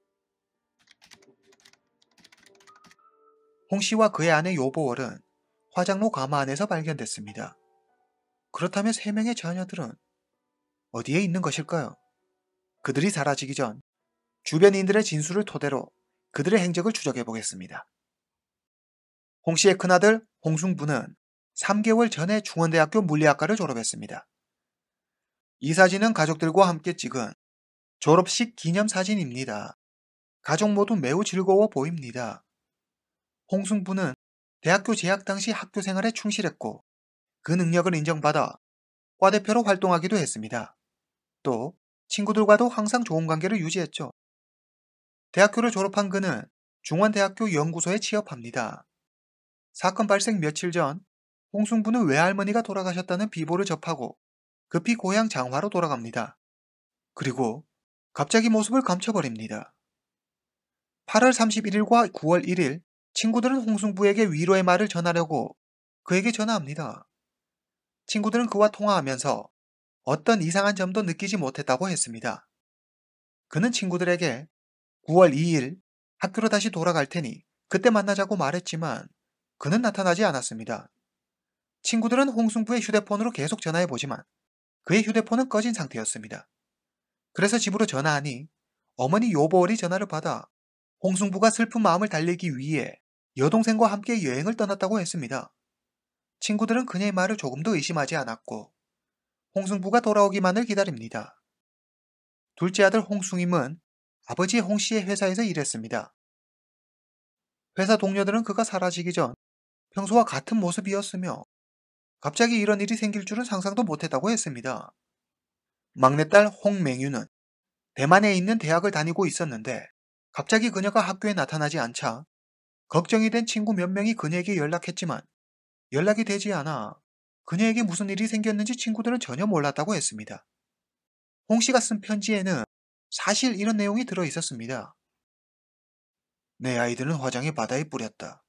홍 씨와 그의 아내 요보월은 화장로 가마 안에서 발견됐습니다. 그렇다면 3명의 자녀들은 어디에 있는 것일까요? 그들이 사라지기 전 주변인들의 진술을 토대로 그들의 행적을 추적해 보겠습니다. 홍 씨의 큰아들 홍승부는 3개월 전에 중원대학교 물리학과를 졸업했습니다. 이 사진은 가족들과 함께 찍은 졸업식 기념사진입니다. 가족 모두 매우 즐거워 보입니다. 홍승부는 대학교 재학 당시 학교 생활에 충실했고 그 능력을 인정받아 과대표로 활동하기도 했습니다. 또 친구들과도 항상 좋은 관계를 유지했죠. 대학교를 졸업한 그는 중원대학교 연구소에 취업합니다. 사건 발생 며칠 전 홍승부는 외할머니가 돌아가셨다는 비보를 접하고 급히 고향 장화로 돌아갑니다. 그리고 갑자기 모습을 감춰버립니다. 8월 31일과 9월 1일 친구들은 홍승부에게 위로의 말을 전하려고 그에게 전화합니다. 친구들은 그와 통화하면서 어떤 이상한 점도 느끼지 못했다고 했습니다. 그는 친구들에게 9월 2일 학교로 다시 돌아갈 테니 그때 만나자고 말했지만 그는 나타나지 않았습니다. 친구들은 홍승부의 휴대폰으로 계속 전화해보지만 그의 휴대폰은 꺼진 상태였습니다. 그래서 집으로 전화하니 어머니 요보월이 전화를 받아 홍승부가 슬픈 마음을 달래기 위해 여동생과 함께 여행을 떠났다고 했습니다. 친구들은 그녀의 말을 조금도 의심하지 않았고 홍승부가 돌아오기만을 기다립니다. 둘째 아들 홍승임은 아버지 홍 씨의 회사에서 일했습니다. 회사 동료들은 그가 사라지기 전 평소와 같은 모습이었으며 갑자기 이런 일이 생길 줄은 상상도 못했다고 했습니다. 막내딸 홍맹유는 대만에 있는 대학을 다니고 있었는데 갑자기 그녀가 학교에 나타나지 않자 걱정이 된 친구 몇 명이 그녀에게 연락했지만 연락이 되지 않아 그녀에게 무슨 일이 생겼는지 친구들은 전혀 몰랐다고 했습니다. 홍 씨가 쓴 편지에는 사실 이런 내용이 들어 있었습니다. 내 아이들은 화장의 바다에 뿌렸다.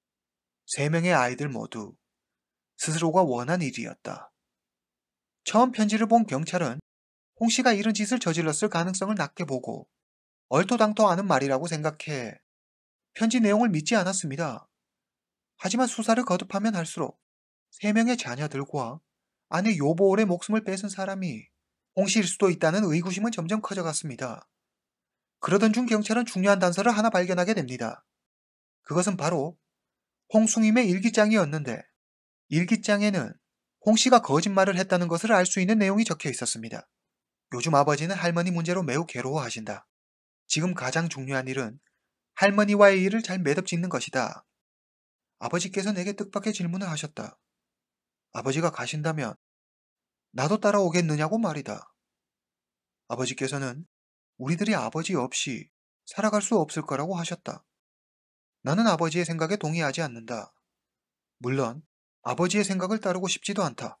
3명의 아이들 모두 스스로가 원한 일이었다. 처음 편지를 본 경찰은 홍 씨가 이런 짓을 저질렀을 가능성을 낮게 보고 얼토당토하는 말이라고 생각해 편지 내용을 믿지 않았습니다. 하지만 수사를 거듭하면 할수록 3명의 자녀들과 아내 요보올의 목숨을 뺏은 사람이 홍 씨일 수도 있다는 의구심은 점점 커져갔습니다. 그러던 중 경찰은 중요한 단서를 하나 발견하게 됩니다. 그것은 바로 홍승임의 일기장이었는데 일기장에는 홍 씨가 거짓말을 했다는 것을 알 수 있는 내용이 적혀 있었습니다. 요즘 아버지는 할머니 문제로 매우 괴로워하신다. 지금 가장 중요한 일은 할머니와의 일을 잘 매듭짓는 것이다. 아버지께서 내게 뜻밖의 질문을 하셨다. 아버지가 가신다면 나도 따라오겠느냐고 말이다. 아버지께서는 우리들이 아버지 없이 살아갈 수 없을 거라고 하셨다. 나는 아버지의 생각에 동의하지 않는다. 물론 아버지의 생각을 따르고 싶지도 않다.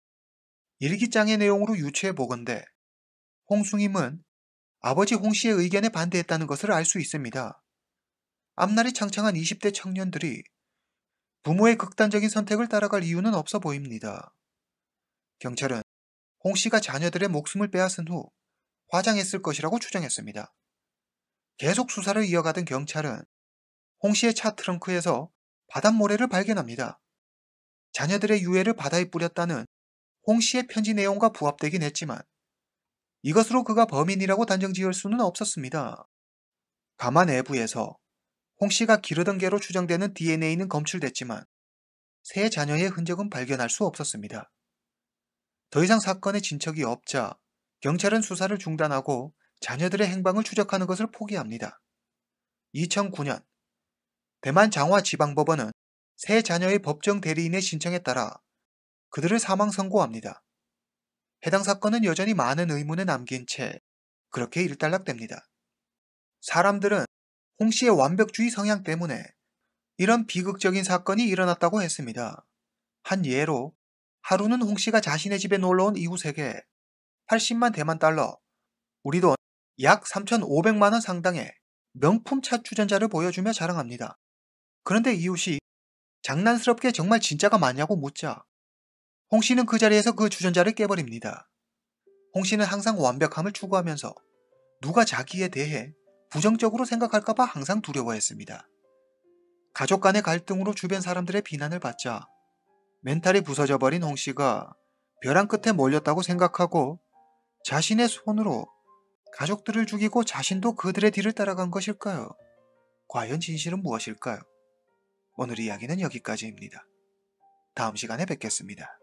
일기장의 내용으로 유추해 보건대 홍승임은 아버지 홍 씨의 의견에 반대했다는 것을 알 수 있습니다. 앞날이 창창한 20대 청년들이 부모의 극단적인 선택을 따라갈 이유는 없어 보입니다. 경찰은 홍 씨가 자녀들의 목숨을 빼앗은 후 화장했을 것이라고 추정했습니다. 계속 수사를 이어가던 경찰은 홍 씨의 차 트렁크에서 바닷모래를 발견합니다. 자녀들의 유해를 바다에 뿌렸다는 홍 씨의 편지 내용과 부합되긴 했지만 이것으로 그가 범인이라고 단정 지을 수는 없었습니다. 가마 내부에서 홍 씨가 기르던 개로 추정되는 DNA는 검출됐지만 세 자녀의 흔적은 발견할 수 없었습니다. 더 이상 사건의 진척이 없자 경찰은 수사를 중단하고 자녀들의 행방을 추적하는 것을 포기합니다. 2009년 대만 장화지방법원은 세 자녀의 법정 대리인의 신청에 따라 그들을 사망 선고합니다. 해당 사건은 여전히 많은 의문을 남긴 채 그렇게 일단락됩니다. 사람들은 홍 씨의 완벽주의 성향 때문에 이런 비극적인 사건이 일어났다고 했습니다. 한 예로 하루는 홍 씨가 자신의 집에 놀러온 이웃에게 80만 대만 달러, 우리 돈 약 3,500만 원 상당의 명품 차 주전자를 보여주며 자랑합니다. 그런데 이웃이 장난스럽게 정말 진짜가 맞냐고 묻자 홍 씨는 그 자리에서 그 주전자를 깨버립니다. 홍 씨는 항상 완벽함을 추구하면서 누가 자기에 대해 부정적으로 생각할까봐 항상 두려워했습니다. 가족 간의 갈등으로 주변 사람들의 비난을 받자 멘탈이 부서져 버린 홍 씨가 벼랑 끝에 몰렸다고 생각하고 자신의 손으로 가족들을 죽이고 자신도 그들의 뒤를 따라간 것일까요? 과연 진실은 무엇일까요? 오늘 이야기는 여기까지입니다. 다음 시간에 뵙겠습니다.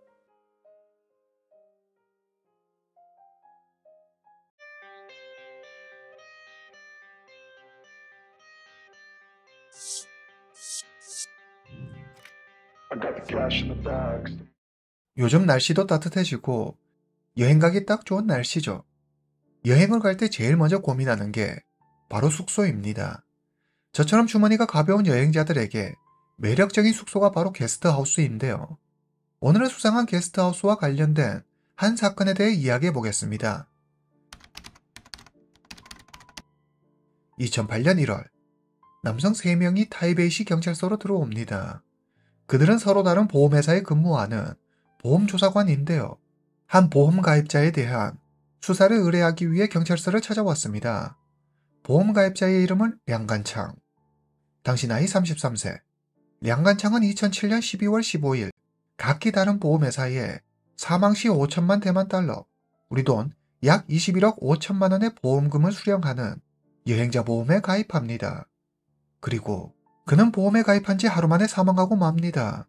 I got the cash in the bags. 요즘 날씨도 따뜻해지고 여행 가기 딱 좋은 날씨죠. 여행을 갈 때 제일 먼저 고민하는 게 바로 숙소입니다. 저처럼 주머니가 가벼운 여행자들에게 매력적인 숙소가 바로 게스트하우스인데요. 오늘은 수상한 게스트하우스와 관련된 한 사건에 대해 이야기해 보겠습니다. 2008년 1월, 남성 3명이 타이베이시 경찰서로 들어옵니다. 그들은 서로 다른 보험회사에 근무하는 보험조사관인데요. 한 보험 가입자에 대한 수사를 의뢰하기 위해 경찰서를 찾아왔습니다. 보험 가입자의 이름은 량간창. 당시 나이 33세. 량간창은 2007년 12월 15일 각기 다른 보험회사에 사망 시 5천만 대만 달러, 우리 돈 약 21억 5천만 원의 보험금을 수령하는 여행자 보험에 가입합니다. 그리고 그는 보험에 가입한 지 하루 만에 사망하고 맙니다.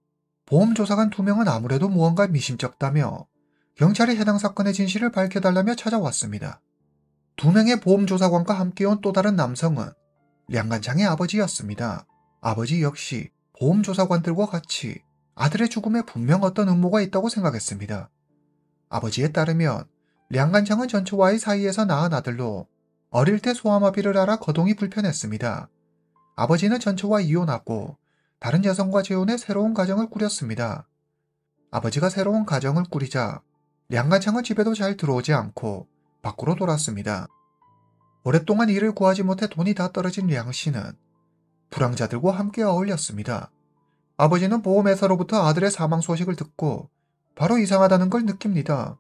보험조사관 2명은 아무래도 무언가 미심쩍다며 경찰이 해당 사건의 진실을 밝혀달라며 찾아왔습니다. 2명의 보험조사관과 함께 온 또 다른 남성은 량간창의 아버지였습니다. 아버지 역시 보험조사관들과 같이 아들의 죽음에 분명 어떤 음모가 있다고 생각했습니다. 아버지에 따르면 량간창은 전처와의 사이에서 낳은 아들로 어릴 때 소아마비를 앓아 거동이 불편했습니다. 아버지는 전처와 이혼하고 다른 여성과 재혼해 새로운 가정을 꾸렸습니다. 아버지가 새로운 가정을 꾸리자 량간창은 집에도 잘 들어오지 않고 밖으로 돌았습니다. 오랫동안 일을 구하지 못해 돈이 다 떨어진 량씨는 불황자들과 함께 어울렸습니다. 아버지는 보험회사로부터 아들의 사망 소식을 듣고 바로 이상하다는 걸 느낍니다.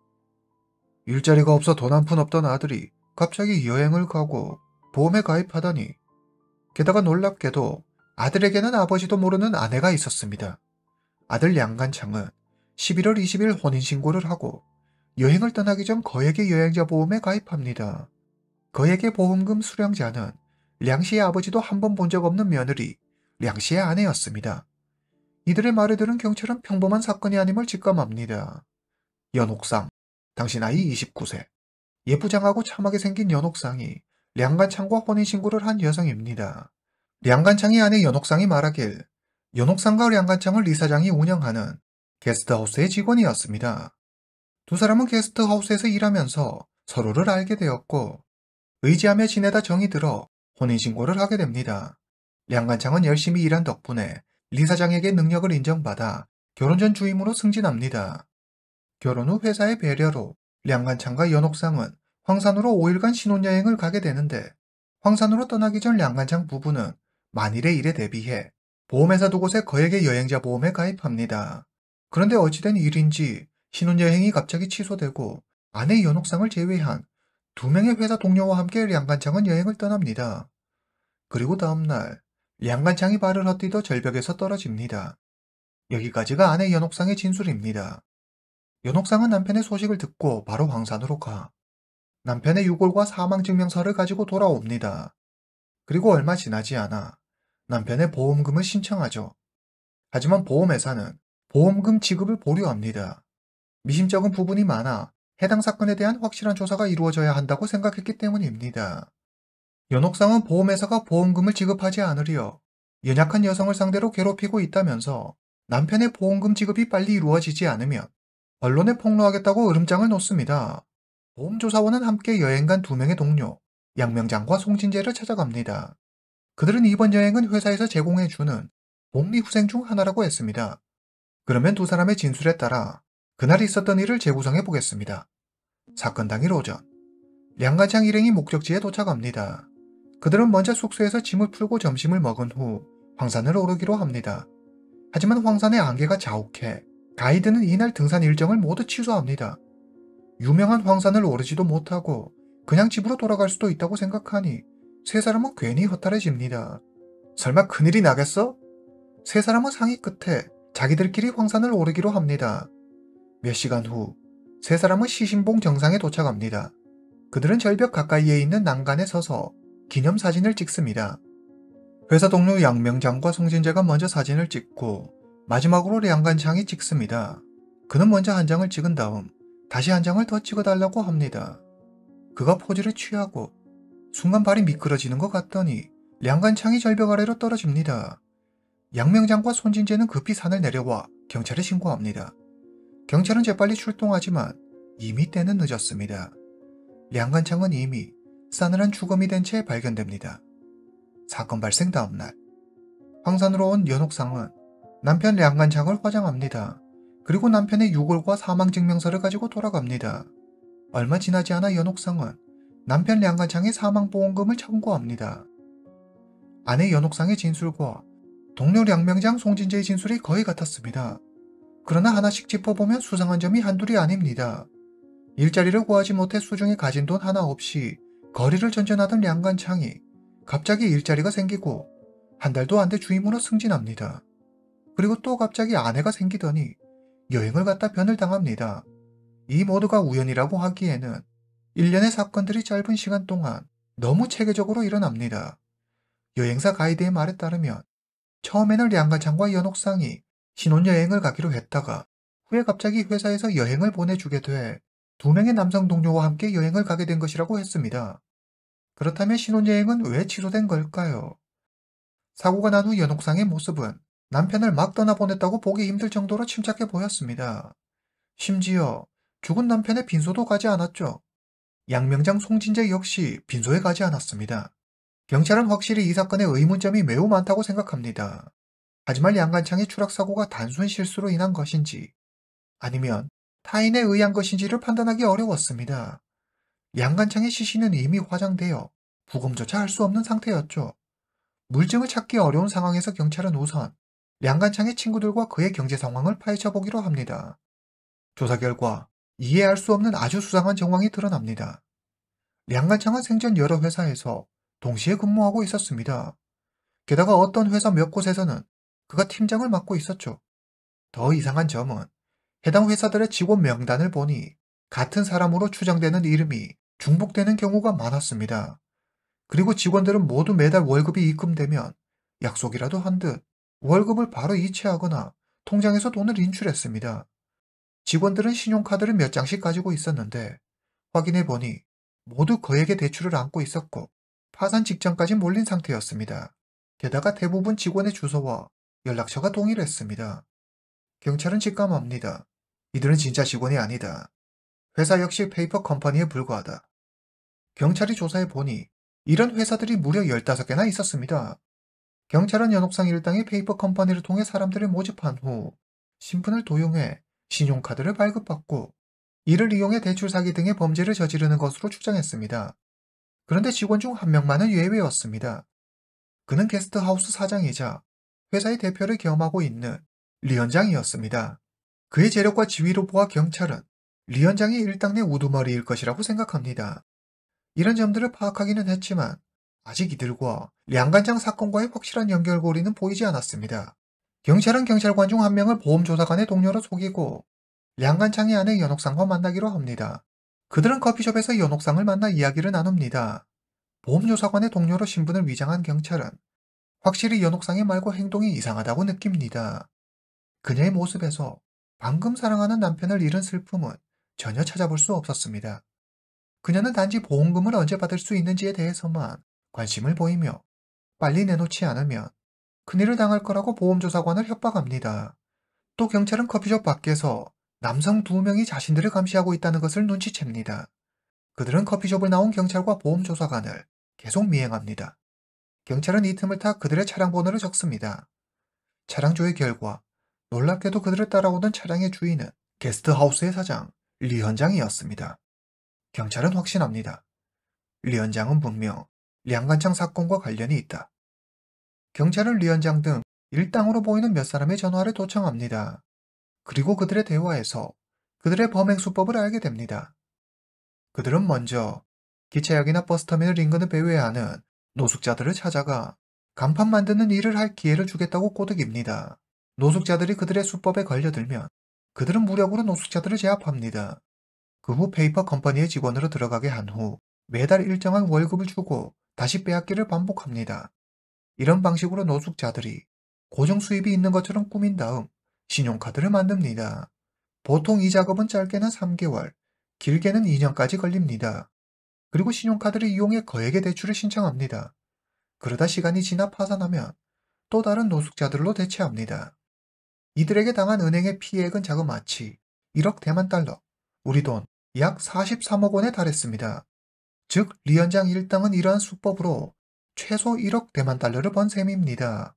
일자리가 없어 돈 한 푼 없던 아들이 갑자기 여행을 가고 보험에 가입하다니. 게다가 놀랍게도 아들에게는 아버지도 모르는 아내가 있었습니다. 아들 량간창은 11월 20일 혼인신고를 하고 여행을 떠나기 전 거액의 여행자 보험에 가입합니다. 거액의 보험금 수령자는 량씨의 아버지도 한 번 본 적 없는 며느리 량씨의 아내였습니다. 이들의 말을 들은 경찰은 평범한 사건이 아님을 직감합니다. 연옥상, 당시 나이 29세. 예쁘장하고 참하게 생긴 연옥상이 량간창과 혼인신고를 한 여성입니다. 량간창의 아내 연옥상이 말하길 연옥상과 량간창을 리 사장이 운영하는 게스트하우스의 직원이었습니다. 두 사람은 게스트하우스에서 일하면서 서로를 알게 되었고 의지하며 지내다 정이 들어 혼인신고를 하게 됩니다. 량간창은 열심히 일한 덕분에 리 사장에게 능력을 인정받아 결혼 전 주임으로 승진합니다. 결혼 후 회사의 배려로 량간창과 연옥상은 황산으로 5일간 신혼여행을 가게 되는데 황산으로 떠나기 전 량간창 부부는 만일의 일에 대비해 보험회사 두 곳의 거액의 여행자 보험에 가입합니다. 그런데 어찌된 일인지 신혼여행이 갑자기 취소되고 아내 연옥상을 제외한 두 명의 회사 동료와 함께 량간창은 여행을 떠납니다. 그리고 다음날 량간창이 발을 헛디뎌 절벽에서 떨어집니다. 여기까지가 아내 연옥상의 진술입니다. 연옥상은 남편의 소식을 듣고 바로 황산으로 가 남편의 유골과 사망증명서를 가지고 돌아옵니다. 그리고 얼마 지나지 않아 남편의 보험금을 신청하죠. 하지만 보험회사는 보험금 지급을 보류합니다. 미심쩍은 부분이 많아 해당 사건에 대한 확실한 조사가 이루어져야 한다고 생각했기 때문입니다. 연옥상은 보험회사가 보험금을 지급하지 않으려 연약한 여성을 상대로 괴롭히고 있다면서 남편의 보험금 지급이 빨리 이루어지지 않으면 언론에 폭로하겠다고 으름장을 놓습니다. 보험조사원은 함께 여행 간 두 명의 동료, 양명장과 송진재를 찾아갑니다. 그들은 이번 여행은 회사에서 제공해주는 복리후생 중 하나라고 했습니다. 그러면 두 사람의 진술에 따라 그날 있었던 일을 재구성해 보겠습니다. 사건 당일 오전, 량간창 일행이 목적지에 도착합니다. 그들은 먼저 숙소에서 짐을 풀고 점심을 먹은 후 황산을 오르기로 합니다. 하지만 황산의 안개가 자욱해 가이드는 이날 등산 일정을 모두 취소합니다. 유명한 황산을 오르지도 못하고 그냥 집으로 돌아갈 수도 있다고 생각하니 세 사람은 괜히 허탈해집니다. 설마 큰일이 나겠어? 세 사람은 상의 끝에 자기들끼리 황산을 오르기로 합니다. 몇 시간 후 세 사람은 시신봉 정상에 도착합니다. 그들은 절벽 가까이에 있는 난간에 서서 기념사진을 찍습니다. 회사 동료 양명장과 송진재가 먼저 사진을 찍고 마지막으로 량간창이 찍습니다. 그는 먼저 한 장을 찍은 다음 다시 한 장을 더 찍어달라고 합니다. 그가 포즈를 취하고 순간 발이 미끄러지는 것 같더니 량간창이 절벽 아래로 떨어집니다. 양명장과 손진재는 급히 산을 내려와 경찰에 신고합니다. 경찰은 재빨리 출동하지만 이미 때는 늦었습니다. 량간창은 이미 싸늘한 죽음이 된 채 발견됩니다. 사건 발생 다음날 황산으로 온 연옥상은 남편 량간창을 화장합니다. 그리고 남편의 유골과 사망증명서를 가지고 돌아갑니다. 얼마 지나지 않아 연옥상은 남편 량간창의 사망보험금을 청구합니다. 아내 연옥상의 진술과 동료 량명장 송진재의 진술이 거의 같았습니다. 그러나 하나씩 짚어보면 수상한 점이 한둘이 아닙니다. 일자리를 구하지 못해 수중에 가진 돈 하나 없이 거리를 전전하던 량간창이 갑자기 일자리가 생기고 한 달도 안 돼 주임으로 승진합니다. 그리고 또 갑자기 아내가 생기더니 여행을 갔다 변을 당합니다. 이 모두가 우연이라고 하기에는 일련의 사건들이 짧은 시간 동안 너무 체계적으로 일어납니다. 여행사 가이드의 말에 따르면 처음에는 량간창과 연옥상이 신혼여행을 가기로 했다가 후에 갑자기 회사에서 여행을 보내주게 돼 두 명의 남성 동료와 함께 여행을 가게 된 것이라고 했습니다. 그렇다면 신혼여행은 왜 취소된 걸까요? 사고가 난 후 연옥상의 모습은 남편을 막 떠나보냈다고 보기 힘들 정도로 침착해 보였습니다. 심지어 죽은 남편의 빈소도 가지 않았죠. 양명장 송진재 역시 빈소에 가지 않았습니다. 경찰은 확실히 이 사건의 의문점이 매우 많다고 생각합니다. 하지만 양간창의 추락사고가 단순 실수로 인한 것인지 아니면 타인에 의한 것인지를 판단하기 어려웠습니다. 양간창의 시신은 이미 화장되어 부검조차 할 수 없는 상태였죠. 물증을 찾기 어려운 상황에서 경찰은 우선 량간창의 친구들과 그의 경제 상황을 파헤쳐보기로 합니다. 조사 결과 이해할 수 없는 아주 수상한 정황이 드러납니다. 량간창은 생전 여러 회사에서 동시에 근무하고 있었습니다. 게다가 어떤 회사 몇 곳에서는 그가 팀장을 맡고 있었죠. 더 이상한 점은 해당 회사들의 직원 명단을 보니 같은 사람으로 추정되는 이름이 중복되는 경우가 많았습니다. 그리고 직원들은 모두 매달 월급이 입금되면 약속이라도 한 듯 월급을 바로 이체하거나 통장에서 돈을 인출했습니다. 직원들은 신용카드를 몇 장씩 가지고 있었는데 확인해보니 모두 거액의 대출을 안고 있었고 파산 직전까지 몰린 상태였습니다. 게다가 대부분 직원의 주소와 연락처가 동일했습니다. 경찰은 직감합니다. 이들은 진짜 직원이 아니다. 회사 역시 페이퍼 컴퍼니에 불과하다. 경찰이 조사해보니 이런 회사들이 무려 15개나 있었습니다. 경찰은 연옥상 일당의 페이퍼 컴퍼니를 통해 사람들을 모집한 후 신분을 도용해 신용카드를 발급받고 이를 이용해 대출 사기 등의 범죄를 저지르는 것으로 추정했습니다. 그런데 직원 중 한 명만은 예외였습니다. 그는 게스트하우스 사장이자 회사의 대표를 겸하고 있는 리현장이었습니다. 그의 재력과 지위로 보아 경찰은 리현장이 일당 내 우두머리일 것이라고 생각합니다. 이런 점들을 파악하기는 했지만 아직 이들과 량간장 사건과의 확실한 연결고리는 보이지 않았습니다. 경찰은 경찰관 중 한 명을 보험조사관의 동료로 속이고 량간창의 아내 연옥상과 만나기로 합니다. 그들은 커피숍에서 연옥상을 만나 이야기를 나눕니다. 보험조사관의 동료로 신분을 위장한 경찰은 확실히 연옥상의 말과 행동이 이상하다고 느낍니다. 그녀의 모습에서 방금 사랑하는 남편을 잃은 슬픔은 전혀 찾아볼 수 없었습니다. 그녀는 단지 보험금을 언제 받을 수 있는지에 대해서만 관심을 보이며 빨리 내놓지 않으면 큰일을 당할 거라고 보험조사관을 협박합니다. 또 경찰은 커피숍 밖에서 남성 2명이 자신들을 감시하고 있다는 것을 눈치챕니다. 그들은 커피숍을 나온 경찰과 보험조사관을 계속 미행합니다. 경찰은 이 틈을 타 그들의 차량 번호를 적습니다. 차량 조회 결과 놀랍게도 그들을 따라오던 차량의 주인은 게스트하우스의 사장 리현장이었습니다. 경찰은 확신합니다. 리현장은 분명 량간창 사건과 관련이 있다. 경찰은 리현장 등 일당으로 보이는 몇 사람의 전화를 도청합니다. 그리고 그들의 대화에서 그들의 범행 수법을 알게 됩니다. 그들은 먼저 기차역이나 버스터미널 인근을 배회하는 노숙자들을 찾아가 간판 만드는 일을 할 기회를 주겠다고 꼬드깁니다. 노숙자들이 그들의 수법에 걸려들면 그들은 무력으로 노숙자들을 제압합니다. 그 후 페이퍼 컴퍼니의 직원으로 들어가게 한 후 매달 일정한 월급을 주고 다시 빼앗기를 반복합니다. 이런 방식으로 노숙자들이 고정 수입이 있는 것처럼 꾸민 다음 신용카드를 만듭니다. 보통 이 작업은 짧게는 3개월, 길게는 2년까지 걸립니다. 그리고 신용카드를 이용해 거액의 대출을 신청합니다. 그러다 시간이 지나 파산하면 또 다른 노숙자들로 대체합니다. 이들에게 당한 은행의 피해액은 자그마치 1억 대만 달러, 우리 돈 약 43억 원에 달했습니다. 즉 리현장 일당은 이러한 수법으로 최소 1억 대만 달러를 번 셈입니다.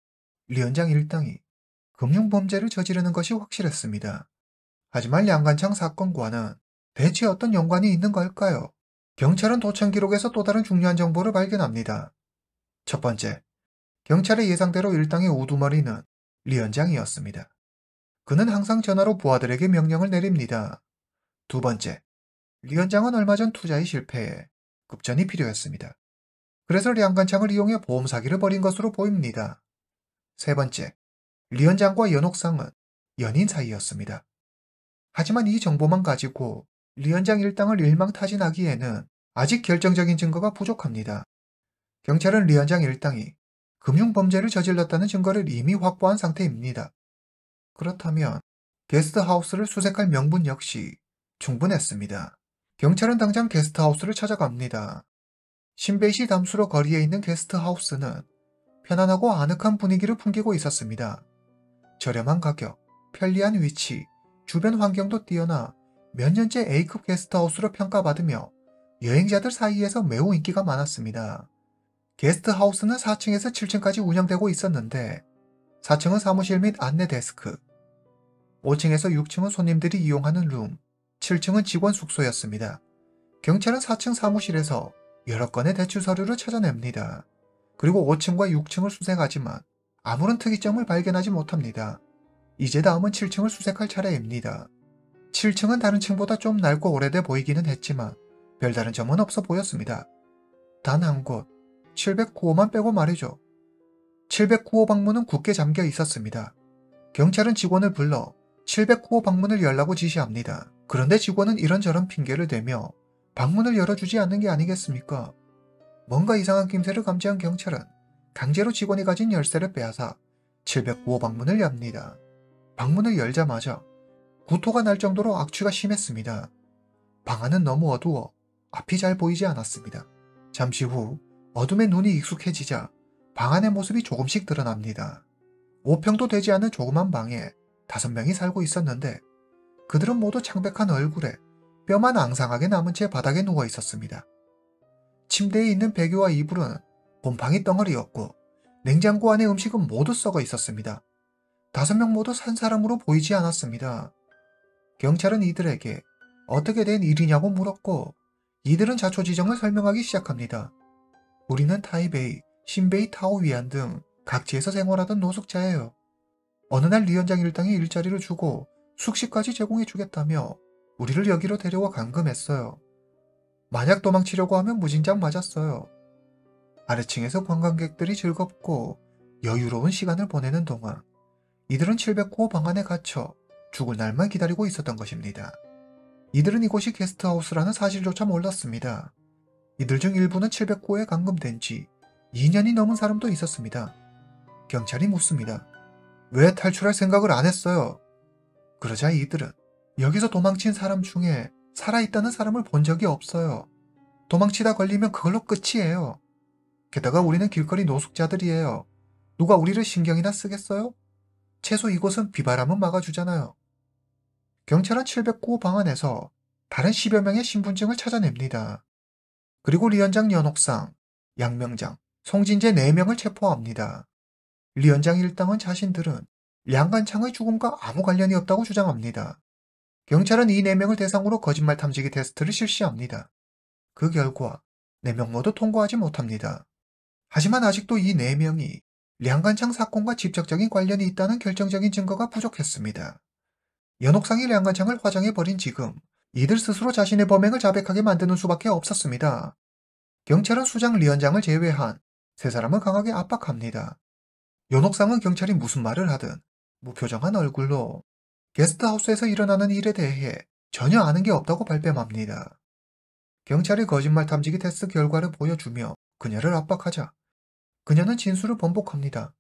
리현장 일당이 금융범죄를 저지르는 것이 확실했습니다. 하지만 량간창 사건과는 대체 어떤 연관이 있는 걸까요? 경찰은 도청 기록에서 또 다른 중요한 정보를 발견합니다. 첫 번째, 경찰의 예상대로 일당의 우두머리는 리현장이었습니다. 그는 항상 전화로 부하들에게 명령을 내립니다. 두 번째, 리현장은 얼마 전 투자에 실패해 급전이 필요했습니다. 그래서 량간창을 이용해 보험 사기를 벌인 것으로 보입니다. 세 번째, 리현장과 연옥상은 연인 사이였습니다. 하지만 이 정보만 가지고 리현장 일당을 일망타진하기에는 아직 결정적인 증거가 부족합니다. 경찰은 리현장 일당이 금융범죄를 저질렀다는 증거를 이미 확보한 상태입니다. 그렇다면 게스트하우스를 수색할 명분 역시 충분했습니다. 경찰은 당장 게스트하우스를 찾아갑니다. 신베이시 담수로 거리에 있는 게스트하우스는 편안하고 아늑한 분위기를 풍기고 있었습니다. 저렴한 가격, 편리한 위치, 주변 환경도 뛰어나 몇 년째 A급 게스트하우스로 평가받으며 여행자들 사이에서 매우 인기가 많았습니다. 게스트하우스는 4층에서 7층까지 운영되고 있었는데 4층은 사무실 및 안내 데스크, 5층에서 6층은 손님들이 이용하는 룸, 7층은 직원 숙소였습니다. 경찰은 4층 사무실에서 여러 건의 대출 서류를 찾아냅니다. 그리고 5층과 6층을 수색하지만 아무런 특이점을 발견하지 못합니다. 이제 다음은 7층을 수색할 차례입니다. 7층은 다른 층보다 좀 낡고 오래돼 보이기는 했지만 별다른 점은 없어 보였습니다. 단 한 곳, 709호만 빼고 말이죠. 709호 방문은 굳게 잠겨 있었습니다. 경찰은 직원을 불러 709호 방문을 열라고 지시합니다. 그런데 직원은 이런저런 핑계를 대며 방문을 열어주지 않는 게 아니겠습니까? 뭔가 이상한 낌새를 감지한 경찰은 강제로 직원이 가진 열쇠를 빼앗아 709호 방문을 엽니다. 방문을 열자마자 구토가 날 정도로 악취가 심했습니다. 방 안은 너무 어두워 앞이 잘 보이지 않았습니다. 잠시 후 어둠에 눈이 익숙해지자 방 안의 모습이 조금씩 드러납니다. 5평도 되지 않는 조그만 방에 5명이 살고 있었는데 그들은 모두 창백한 얼굴에 뼈만 앙상하게 남은 채 바닥에 누워 있었습니다. 침대에 있는 베개와 이불은 곰팡이 덩어리였고 냉장고 안의 음식은 모두 썩어 있었습니다. 5명 모두 산 사람으로 보이지 않았습니다. 경찰은 이들에게 어떻게 된 일이냐고 물었고 이들은 자초지정을 설명하기 시작합니다. 우리는 타이베이, 신베이, 타오 위안 등 각지에서 생활하던 노숙자예요. 어느 날 리현장 일당이 일자리를 주고 숙식까지 제공해 주겠다며 우리를 여기로 데려와 감금했어요. 만약 도망치려고 하면 무진장 맞았어요. 아래층에서 관광객들이 즐겁고 여유로운 시간을 보내는 동안 이들은 709호 방 안에 갇혀 죽을 날만 기다리고 있었던 것입니다. 이들은 이곳이 게스트하우스라는 사실조차 몰랐습니다. 이들 중 일부는 709호에 감금된 지 2년이 넘은 사람도 있었습니다. 경찰이 묻습니다. 왜 탈출할 생각을 안 했어요? 그러자 이들은 여기서 도망친 사람 중에 살아있다는 사람을 본 적이 없어요. 도망치다 걸리면 그걸로 끝이에요. 게다가 우리는 길거리 노숙자들이에요. 누가 우리를 신경이나 쓰겠어요? 최소 이곳은 비바람은 막아주잖아요. 경찰은 709호 방 안에서 다른 10여 명의 신분증을 찾아냅니다. 그리고 리현장 연옥상, 양명장, 송진재 4명을 체포합니다. 리현장 일당은 자신들은 량간창의 죽음과 아무 관련이 없다고 주장합니다. 경찰은 이 4명을 대상으로 거짓말 탐지기 테스트를 실시합니다. 그 결과 4명 모두 통과하지 못합니다. 하지만 아직도 이 4명이 량간창 사건과 직접적인 관련이 있다는 결정적인 증거가 부족했습니다. 연옥상이 량간창을 화장해버린 지금 이들 스스로 자신의 범행을 자백하게 만드는 수밖에 없었습니다. 경찰은 수장 리현장을 제외한 3사람을 강하게 압박합니다. 연옥상은 경찰이 무슨 말을 하든 무표정한 얼굴로 게스트하우스에서 일어나는 일에 대해 전혀 아는 게 없다고 발뺌합니다. 경찰이 거짓말 탐지기 테스트 결과를 보여주며 그녀를 압박하자 그녀는 진술을 번복합니다.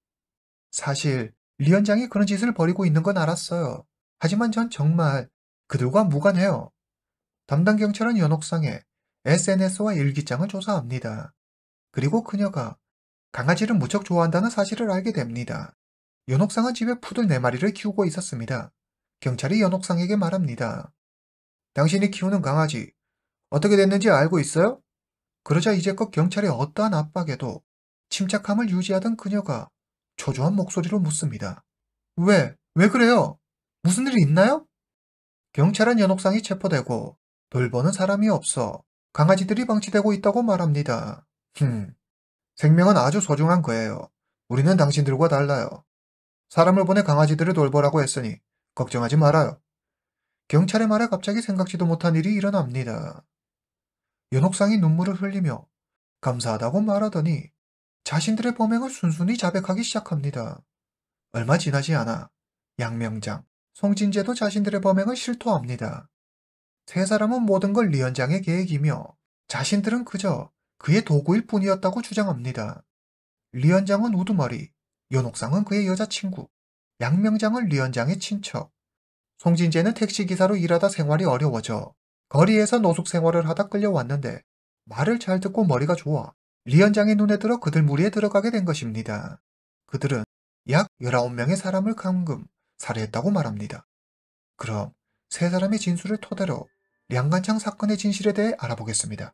사실 리현장이 그런 짓을 벌이고 있는 건 알았어요. 하지만 전 정말 그들과 무관해요. 담당 경찰은 연옥상의 SNS와 일기장을 조사합니다. 그리고 그녀가 강아지를 무척 좋아한다는 사실을 알게 됩니다. 연옥상은 집에 푸들 4마리를 키우고 있었습니다. 경찰이 연옥상에게 말합니다. 당신이 키우는 강아지 어떻게 됐는지 알고 있어요? 그러자 이제껏 경찰의 어떠한 압박에도 침착함을 유지하던 그녀가 초조한 목소리로 묻습니다. 왜 그래요? 무슨 일이 있나요? 경찰은 연옥상이 체포되고 돌보는 사람이 없어 강아지들이 방치되고 있다고 말합니다. 생명은 아주 소중한 거예요. 우리는 당신들과 달라요. 사람을 보내 강아지들을 돌보라고 했으니 걱정하지 말아요. 경찰의 말에 갑자기 생각지도 못한 일이 일어납니다. 연옥상이 눈물을 흘리며 감사하다고 말하더니 자신들의 범행을 순순히 자백하기 시작합니다. 얼마 지나지 않아 양명장, 송진재도 자신들의 범행을 실토합니다. 3사람은 모든 걸 리현장의 계획이며 자신들은 그저 그의 도구일 뿐이었다고 주장합니다. 리현장은 우두머리, 연옥상은 그의 여자친구, 양명장은 리현장의 친척, 송진재는 택시기사로 일하다 생활이 어려워져 거리에서 노숙 생활을 하다 끌려왔는데 말을 잘 듣고 머리가 좋아 리현장의 눈에 들어 그들 무리에 들어가게 된 것입니다. 그들은 약 19명의 사람을 감금, 살해했다고 말합니다. 그럼 3사람의 진술을 토대로 량간창 사건의 진실에 대해 알아보겠습니다.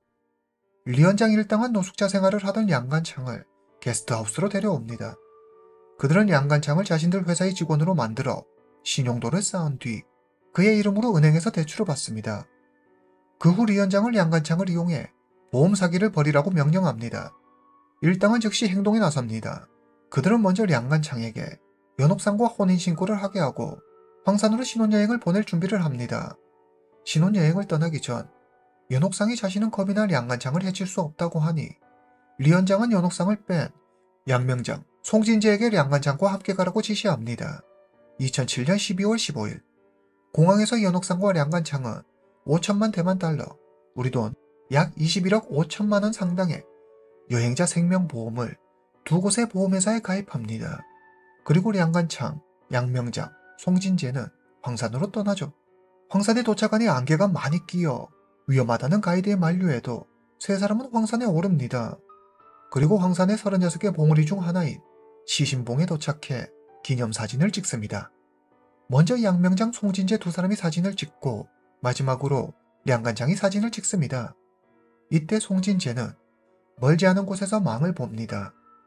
리현장 일당은 노숙자 생활을 하던 양간창을 게스트하우스로 데려옵니다. 그들은 양간창을 자신들 회사의 직원으로 만들어 신용도를 쌓은 뒤 그의 이름으로 은행에서 대출을 받습니다. 그 후 리현장을 양간창을 이용해 보험 사기를 벌이라고 명령합니다. 일당은 즉시 행동에 나섭니다. 그들은 먼저 양간창에게 연옥상과 혼인신고를 하게 하고 황산으로 신혼여행을 보낼 준비를 합니다. 신혼여행을 떠나기 전 연옥상이 자신은 겁이 나 양간창을 해칠 수 없다고 하니 리현장은 연옥상을 뺀 양명장, 송진재에게 양간창과 함께 가라고 지시합니다. 2007년 12월 15일 공항에서 연옥상과 양간창은 5천만 대만 달러, 우리 돈 약 21억 5천만 원 상당의 여행자 생명보험을 2곳의 보험회사에 가입합니다. 그리고 양간창, 양명장, 송진재는 황산으로 떠나죠. 황산에 도착하니 안개가 많이 끼어 위험하다는 가이드의 만류에도 3사람은 황산에 오릅니다. 그리고 황산의 36개 봉우리 중 하나인 시신봉에 도착해 기념사진을 찍습니다. 먼저 양명장, 송진재 2사람이 사진을 찍고 마지막으로 량간장이 사진을 찍습니다. 이때 송진재는 멀지 않은 곳에서 망을 봅니다.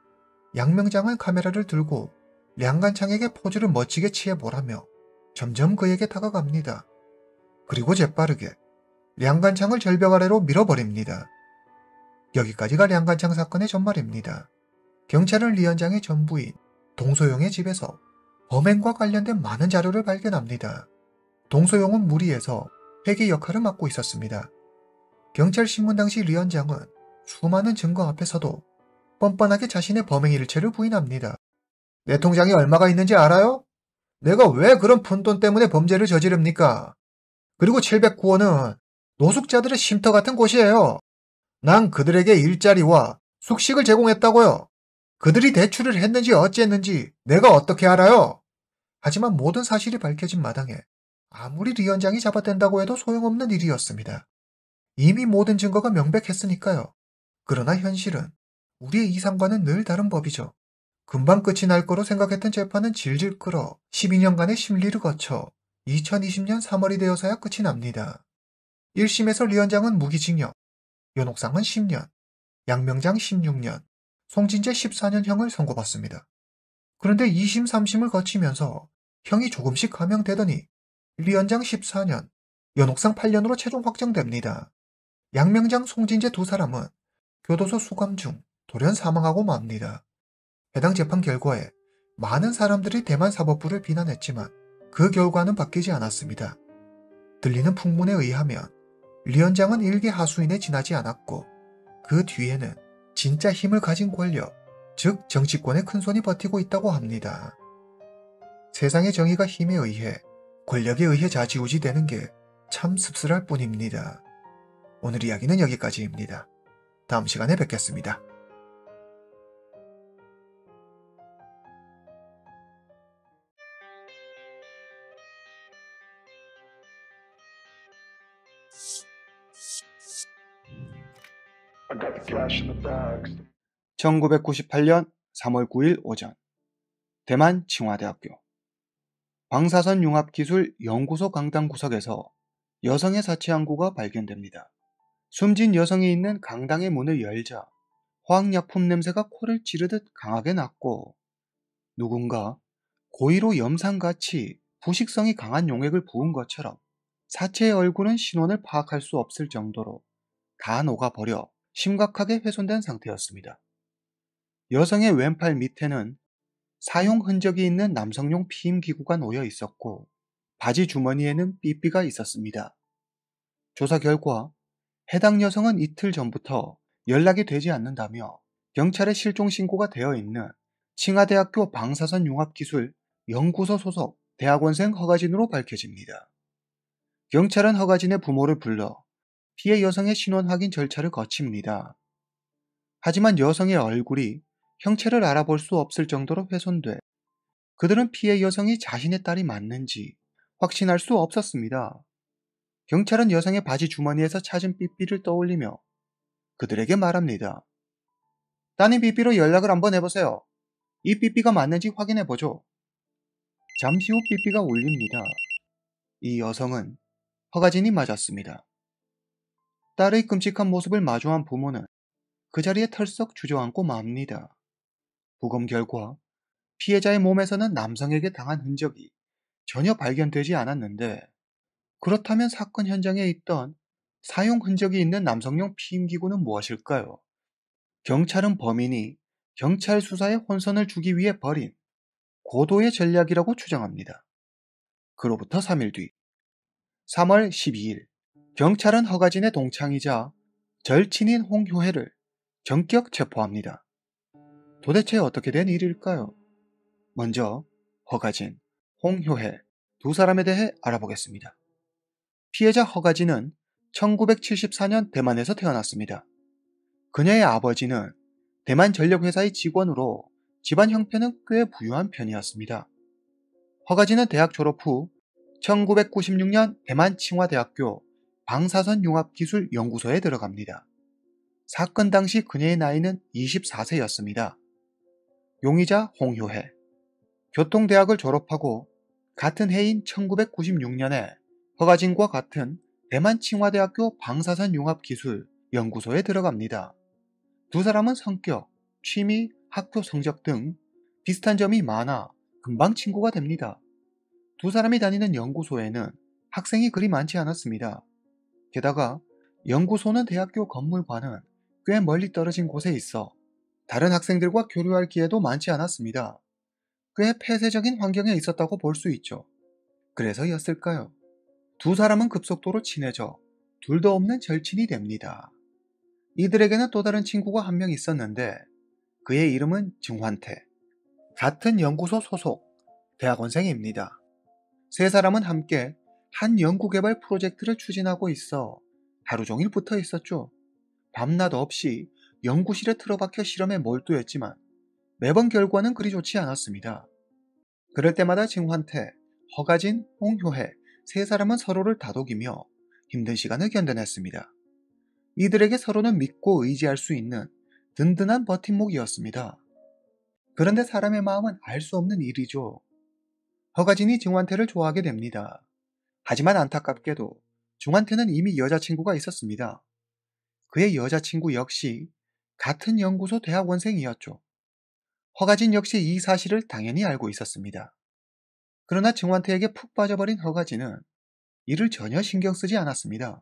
양명장은 카메라를 들고 량간창에게 포즈를 멋지게 취해보라며 점점 그에게 다가갑니다. 그리고 재빠르게 량간창을 절벽 아래로 밀어버립니다. 여기까지가 량간창 사건의 전말입니다. 경찰은 리현장의 전부인 동소영의 집에서 범행과 관련된 많은 자료를 발견합니다. 동소영은 무리에서 회계 역할을 맡고 있었습니다. 경찰 신문 당시 리현장은 수많은 증거 앞에서도 뻔뻔하게 자신의 범행 일체를 부인합니다. 내 통장에 얼마가 있는지 알아요? 내가 왜 그런 푼돈 때문에 범죄를 저지릅니까? 그리고 709호는 노숙자들의 쉼터 같은 곳이에요. 난 그들에게 일자리와 숙식을 제공했다고요. 그들이 대출을 했는지 어찌했는지 내가 어떻게 알아요? 하지만 모든 사실이 밝혀진 마당에 아무리 리현장이 잡아댄다고 해도 소용없는 일이었습니다. 이미 모든 증거가 명백했으니까요. 그러나 현실은 우리의 이상과는 늘 다른 법이죠. 금방 끝이 날 거로 생각했던 재판은 질질 끌어 12년간의 심리를 거쳐 2020년 3월이 되어서야 끝이 납니다. 1심에서 리현장은 무기징역, 연옥상은 10년, 양명장 16년, 송진재 14년형을 선고받습니다. 그런데 2심, 3심을 거치면서 형이 조금씩 감형되더니 리현장 14년, 연옥상 8년으로 최종 확정됩니다. 양명장, 송진재 두 사람은 교도소 수감 중 돌연 사망하고 맙니다. 해당 재판 결과에 많은 사람들이 대만 사법부를 비난했지만 그 결과는 바뀌지 않았습니다. 들리는 풍문에 의하면 리현장은 일개 하수인에 지나지 않았고 그 뒤에는 진짜 힘을 가진 권력, 즉 정치권의 큰손이 버티고 있다고 합니다. 세상의 정의가 힘에 의해, 권력에 의해 좌지우지되는 게 참 씁쓸할 뿐입니다. 오늘 이야기는 여기까지입니다. 다음 시간에 뵙겠습니다. I got the cash in the bags. 1998년 3월 9일 오전 대만 칭화대학교 방사선 융합기술 연구소 강당 구석에서 여성의 사체 항구가 발견됩니다. 숨진 여성이 있는 강당의 문을 열자 화학약품 냄새가 코를 찌르듯 강하게 났고 누군가 고의로 염산같이 부식성이 강한 용액을 부은 것처럼 사체의 얼굴은 신원을 파악할 수 없을 정도로 다 녹아버려 심각하게 훼손된 상태였습니다. 여성의 왼팔 밑에는 사용 흔적이 있는 남성용 피임기구가 놓여 있었고 바지 주머니에는 삐삐가 있었습니다. 조사 결과 해당 여성은 이틀 전부터 연락이 되지 않는다며 경찰에 실종 신고가 되어 있는 칭화대학교 방사선융합기술 연구소 소속 대학원생 허가진으로 밝혀집니다. 경찰은 허가진의 부모를 불러 피해 여성의 신원 확인 절차를 거칩니다. 하지만 여성의 얼굴이 형체를 알아볼 수 없을 정도로 훼손돼 그들은 피해 여성이 자신의 딸이 맞는지 확신할 수 없었습니다. 경찰은 여성의 바지 주머니에서 찾은 삐삐를 떠올리며 그들에게 말합니다. 따님 삐삐로 연락을 한번 해보세요. 이 삐삐가 맞는지 확인해보죠. 잠시 후 삐삐가 울립니다. 이 여성은 허가진이 맞았습니다. 딸의 끔찍한 모습을 마주한 부모는 그 자리에 털썩 주저앉고 맙니다. 부검 결과 피해자의 몸에서는 남성에게 당한 흔적이 전혀 발견되지 않았는데 그렇다면 사건 현장에 있던 사용 흔적이 있는 남성용 피임기구는 무엇일까요? 경찰은 범인이 경찰 수사에 혼선을 주기 위해 벌인 고도의 전략이라고 추정합니다. 그로부터 3일 뒤 3월 12일 경찰은 허가진의 동창이자 절친인 홍효혜를 전격 체포합니다. 도대체 어떻게 된 일일까요? 먼저 허가진, 홍효혜 두 사람에 대해 알아보겠습니다. 피해자 허가진은 1974년 대만에서 태어났습니다. 그녀의 아버지는 대만전력회사의 직원으로 집안 형편은 꽤 부유한 편이었습니다. 허가진은 대학 졸업 후 1996년 대만 칭화대학교 방사선융합기술연구소에 들어갑니다. 사건 당시 그녀의 나이는 24세였습니다. 용의자 홍효혜. 교통대학을 졸업하고 같은 해인 1996년에 허가진과 같은 대만 칭화대학교 방사선융합기술연구소에 들어갑니다. 두 사람은 성격, 취미, 학교 성적 등 비슷한 점이 많아 금방 친구가 됩니다. 두 사람이 다니는 연구소에는 학생이 그리 많지 않았습니다. 게다가 연구소는 대학교 건물과는 꽤 멀리 떨어진 곳에 있어 다른 학생들과 교류할 기회도 많지 않았습니다. 꽤 폐쇄적인 환경에 있었다고 볼 수 있죠. 그래서였을까요? 두 사람은 급속도로 친해져 둘도 없는 절친이 됩니다. 이들에게는 또 다른 친구가 한 명 있었는데 그의 이름은 증환태. 같은 연구소 소속 대학원생입니다. 세 사람은 함께 한 연구개발 프로젝트를 추진하고 있어 하루 종일 붙어 있었죠. 밤낮 없이 연구실에 틀어박혀 실험에 몰두했지만 매번 결과는 그리 좋지 않았습니다. 그럴 때마다 증환태, 허가진, 홍효혜 세 사람은 서로를 다독이며 힘든 시간을 견뎌냈습니다. 이들에게 서로는 믿고 의지할 수 있는 든든한 버팀목이었습니다. 그런데 사람의 마음은 알 수 없는 일이죠. 허가진이 증환태를 좋아하게 됩니다. 하지만 안타깝게도 증환태는 이미 여자친구가 있었습니다. 그의 여자친구 역시 같은 연구소 대학원생이었죠. 허가진 역시 이 사실을 당연히 알고 있었습니다. 그러나 증환태에게 푹 빠져버린 허가진은 이를 전혀 신경 쓰지 않았습니다.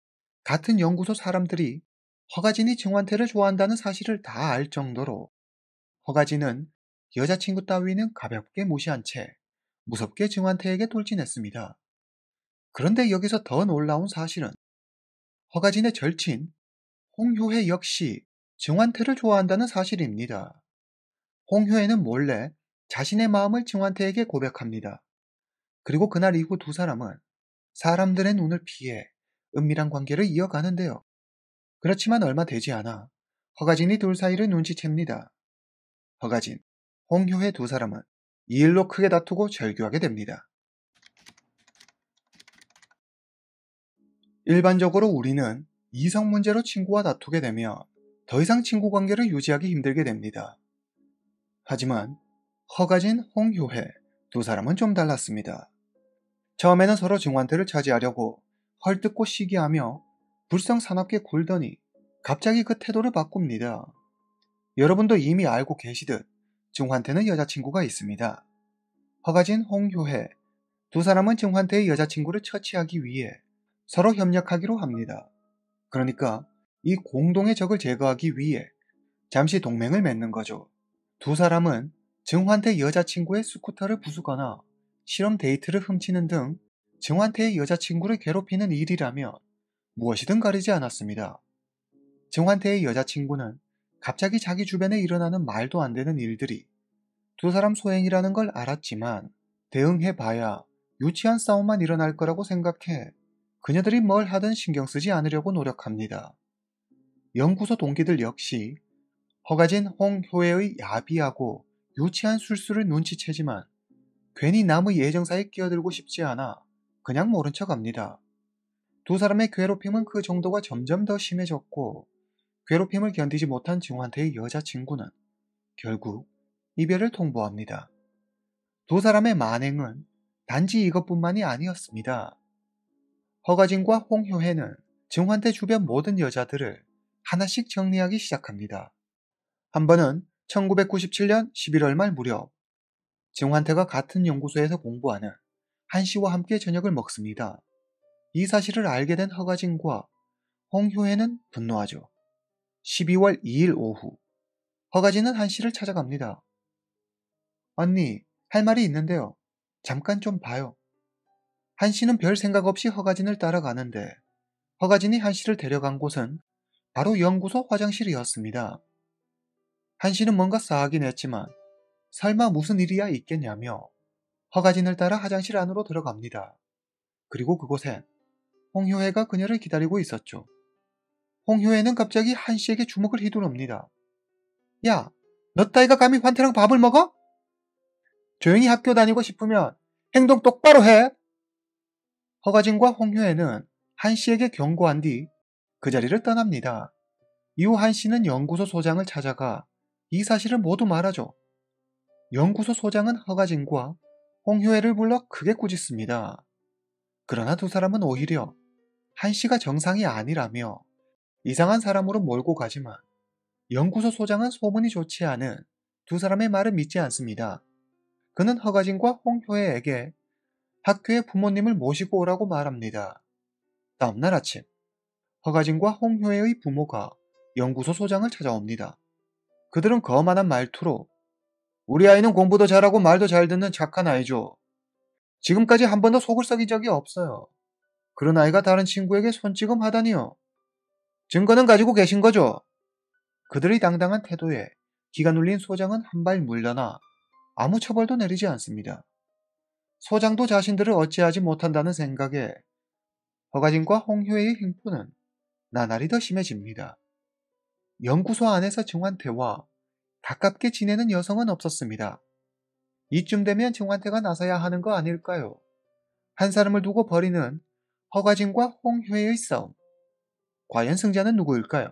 같은 연구소 사람들이 허가진이 증환태를 좋아한다는 사실을 다 알 정도로 허가진은 여자친구 따위는 가볍게 무시한 채 무섭게 증환태에게 돌진했습니다. 그런데 여기서 더 놀라운 사실은 허가진의 절친 홍효혜 역시 증환태를 좋아한다는 사실입니다. 홍효혜는 몰래 자신의 마음을 증환태에게 고백합니다. 그리고 그날 이후 두 사람은 사람들의 눈을 피해 은밀한 관계를 이어가는데요. 그렇지만 얼마 되지 않아 허가진이 둘 사이를 눈치챕니다. 허가진, 홍효혜 두 사람은 이 일로 크게 다투고 절교하게 됩니다. 일반적으로 우리는 이성 문제로 친구와 다투게 되면 더 이상 친구 관계를 유지하기 힘들게 됩니다. 하지만 허가진, 홍효혜 두 사람은 좀 달랐습니다. 처음에는 서로 증환태를 차지하려고 헐뜯고 시기하며 불성사납게 굴더니 갑자기 그 태도를 바꿉니다. 여러분도 이미 알고 계시듯 증환태는 여자친구가 있습니다. 허가진, 홍효혜 두 사람은 증환태의 여자친구를 처치하기 위해 서로 협력하기로 합니다. 그러니까 이 공동의 적을 제거하기 위해 잠시 동맹을 맺는 거죠. 두 사람은 증환태 여자친구의 스쿠터를 부수거나 실험 데이트를 훔치는 등 증환태의 여자친구를 괴롭히는 일이라면 무엇이든 가리지 않았습니다. 증환태의 여자친구는 갑자기 자기 주변에 일어나는 말도 안 되는 일들이 두 사람 소행이라는 걸 알았지만 대응해봐야 유치한 싸움만 일어날 거라고 생각해 그녀들이 뭘 하든 신경 쓰지 않으려고 노력합니다. 연구소 동기들 역시 허가진, 홍효혜의 야비하고 유치한 술수를 눈치채지만 괜히 남의 예정사에 끼어들고 싶지 않아 그냥 모른 척합니다. 두 사람의 괴롭힘은 그 정도가 점점 더 심해졌고 괴롭힘을 견디지 못한 증환태의 여자친구는 결국 이별을 통보합니다. 두 사람의 만행은 단지 이것뿐만이 아니었습니다. 허가진과 홍효혜는 증환태 주변 모든 여자들을 하나씩 정리하기 시작합니다. 한 번은 1997년 11월 말 무렵 증환태가 같은 연구소에서 공부하는 한씨와 함께 저녁을 먹습니다. 이 사실을 알게 된 허가진과 홍효혜는 분노하죠. 12월 2일 오후 허가진은 한씨를 찾아갑니다. 언니, 할 말이 있는데요. 잠깐 좀 봐요. 한씨는 별 생각 없이 허가진을 따라가는데 허가진이 한씨를 데려간 곳은 바로 연구소 화장실이었습니다. 한씨는 뭔가 싸하긴 했지만 설마 무슨 일이야 있겠냐며 허가진을 따라 화장실 안으로 들어갑니다. 그리고 그곳엔 홍효혜가 그녀를 기다리고 있었죠. 홍효혜는 갑자기 한씨에게 주먹을 휘두릅니다. 야, 너 따위가 감히 환태랑 밥을 먹어? 조용히 학교 다니고 싶으면 행동 똑바로 해! 허가진과 홍효혜는 한씨에게 경고한 뒤 그 자리를 떠납니다. 이후 한씨는 연구소 소장을 찾아가 이 사실을 모두 말하죠. 연구소 소장은 허가진과 홍효혜를 불러 크게 꾸짖습니다. 그러나 두 사람은 오히려 한씨가 정상이 아니라며 이상한 사람으로 몰고 가지만 연구소 소장은 소문이 좋지 않은 두 사람의 말을 믿지 않습니다. 그는 허가진과 홍효애에게 학교에 부모님을 모시고 오라고 말합니다. 다음날 아침, 허가진과 홍효애의 부모가 연구소 소장을 찾아옵니다. 그들은 거만한 말투로 우리 아이는 공부도 잘하고 말도 잘 듣는 착한 아이죠. 지금까지 한 번도 속을 썩인 적이 없어요. 그런 아이가 다른 친구에게 손찌검 하다니요. 증거는 가지고 계신 거죠? 그들의 당당한 태도에 기가 눌린 소장은 한 발 물러나 아무 처벌도 내리지 않습니다. 소장도 자신들을 어찌하지 못한다는 생각에 허가진과 홍효애의 행포는 나날이 더 심해집니다. 연구소 안에서 정환태와 가깝게 지내는 여성은 없었습니다. 이쯤 되면 정환태가 나서야 하는 거 아닐까요? 한 사람을 두고 벌이는 허가진과 홍효애의 싸움. 과연 승자는 누구일까요?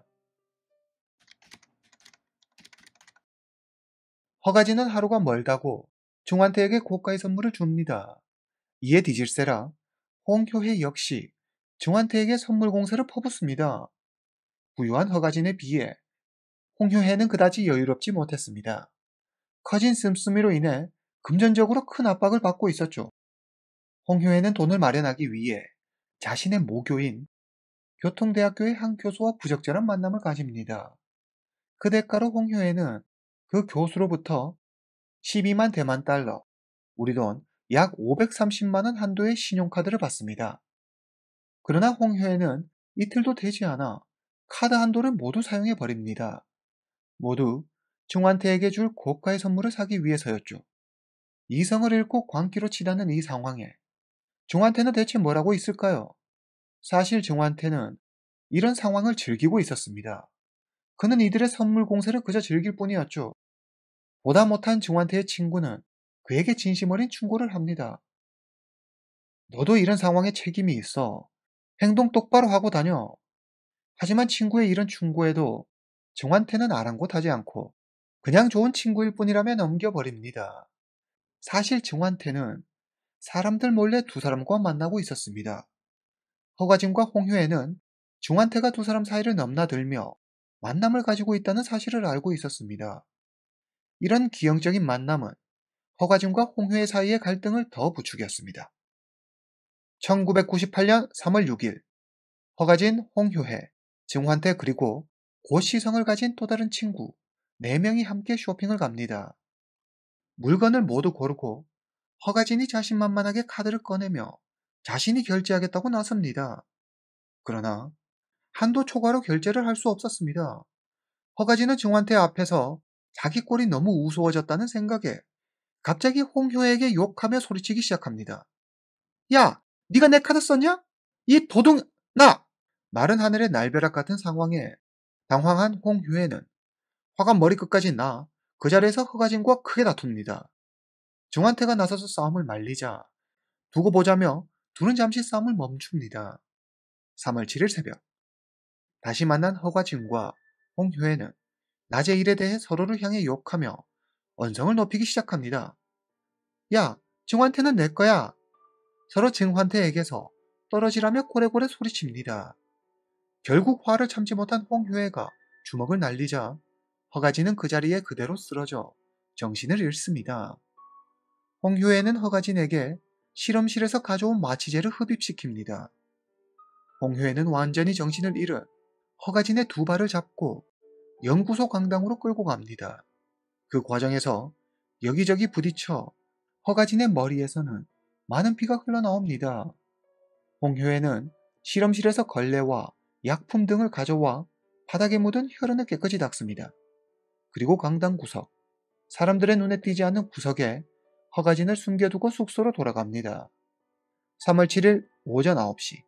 허가진은 하루가 멀다고 정환태에게 고가의 선물을 줍니다. 이에 뒤질세라 홍효애 역시 정환태에게 선물 공세를 퍼붓습니다. 부유한 허가진에 비해 홍효애는 그다지 여유롭지 못했습니다. 커진 씀씀이로 인해 금전적으로 큰 압박을 받고 있었죠. 홍효애는 돈을 마련하기 위해 자신의 모교인 교통대학교의 한 교수와 부적절한 만남을 가집니다. 그 대가로 홍효애는 그 교수로부터 12만 대만 달러, 우리 돈 약 530만 원 한도의 신용카드를 받습니다. 그러나 홍효애는 이틀도 되지 않아 카드 한도를 모두 사용해 버립니다. 모두 중환태에게 줄 고가의 선물을 사기 위해서였죠. 이성을 잃고 광기로 치닫는 이 상황에 중환태는 대체 뭐라고 있을까요? 사실 중환태는 이런 상황을 즐기고 있었습니다. 그는 이들의 선물 공세를 그저 즐길 뿐이었죠. 보다 못한 중환태의 친구는 그에게 진심 어린 충고를 합니다. 너도 이런 상황에 책임이 있어. 행동 똑바로 하고 다녀. 하지만 친구의 이런 충고에도 중환태는 아랑곳하지 않고 그냥 좋은 친구일 뿐이라며 넘겨버립니다. 사실 중환태는 사람들 몰래 두 사람과 만나고 있었습니다. 허가진과 홍효애는 중환태가 두 사람 사이를 넘나들며 만남을 가지고 있다는 사실을 알고 있었습니다. 이런 기형적인 만남은 허가진과 홍효애 사이의 갈등을 더 부추겼습니다. 1998년 3월 6일, 허가진, 홍효애, 증환태 그리고 고시성을 가진 또 다른 친구 4명이 함께 쇼핑을 갑니다. 물건을 모두 고르고 허가진이 자신만만하게 카드를 꺼내며 자신이 결제하겠다고 나섭니다. 그러나 한도 초과로 결제를 할 수 없었습니다. 허가진은 증환태 앞에서 자기 꼴이 너무 우스워졌다는 생각에 갑자기 홍효애에게 욕하며 소리치기 시작합니다. 야! 네가 내 카드 썼냐? 이 도둑! 나! 마른 하늘의 날벼락 같은 상황에 당황한 홍효애는 화가 머리끝까지 나 그 자리에서 허가진과 크게 다툽니다. 중환태가 나서서 싸움을 말리자 두고 보자며 둘은 잠시 싸움을 멈춥니다. 3월 7일 새벽, 다시 만난 허가진과 홍효애는 낮의 일에 대해 서로를 향해 욕하며 언성을 높이기 시작합니다. 야, 증환태는 내 거야. 서로 증환태에게서 떨어지라며 고래고래 소리칩니다. 결국 화를 참지 못한 홍효애가 주먹을 날리자 허가진은 그 자리에 그대로 쓰러져 정신을 잃습니다. 홍효애는 허가진에게 실험실에서 가져온 마취제를 흡입시킵니다. 홍효애는 완전히 정신을 잃은 허가진의 두 발을 잡고 연구소 강당으로 끌고 갑니다. 그 과정에서 여기저기 부딪혀 허가진의 머리에서는 많은 피가 흘러나옵니다. 홍효애는 실험실에서 걸레와 약품 등을 가져와 바닥에 묻은 혈흔을 깨끗이 닦습니다. 그리고 강당 구석, 사람들의 눈에 띄지 않는 구석에 허가진을 숨겨두고 숙소로 돌아갑니다. 3월 7일 오전 9시,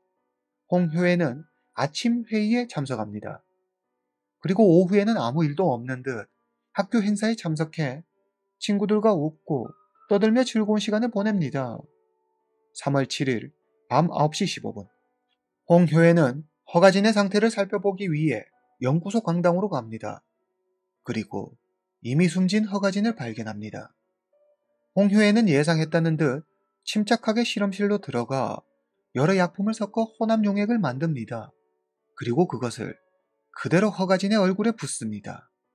홍효애는 아침 회의에 참석합니다. 그리고 오후에는 아무 일도 없는 듯 학교 행사에 참석해 친구들과 웃고 떠들며 즐거운 시간을 보냅니다. 3월 7일 밤 9시 15분, 홍효애는 허가진의 상태를 살펴보기 위해 연구소 강당으로 갑니다. 그리고 이미 숨진 허가진을 발견합니다. 홍효애는 예상했다는 듯 침착하게 실험실로 들어가 여러 약품을 섞어 혼합 용액을 만듭니다. 그리고 그것을 그대로 허가진의 얼굴에 붓습니다.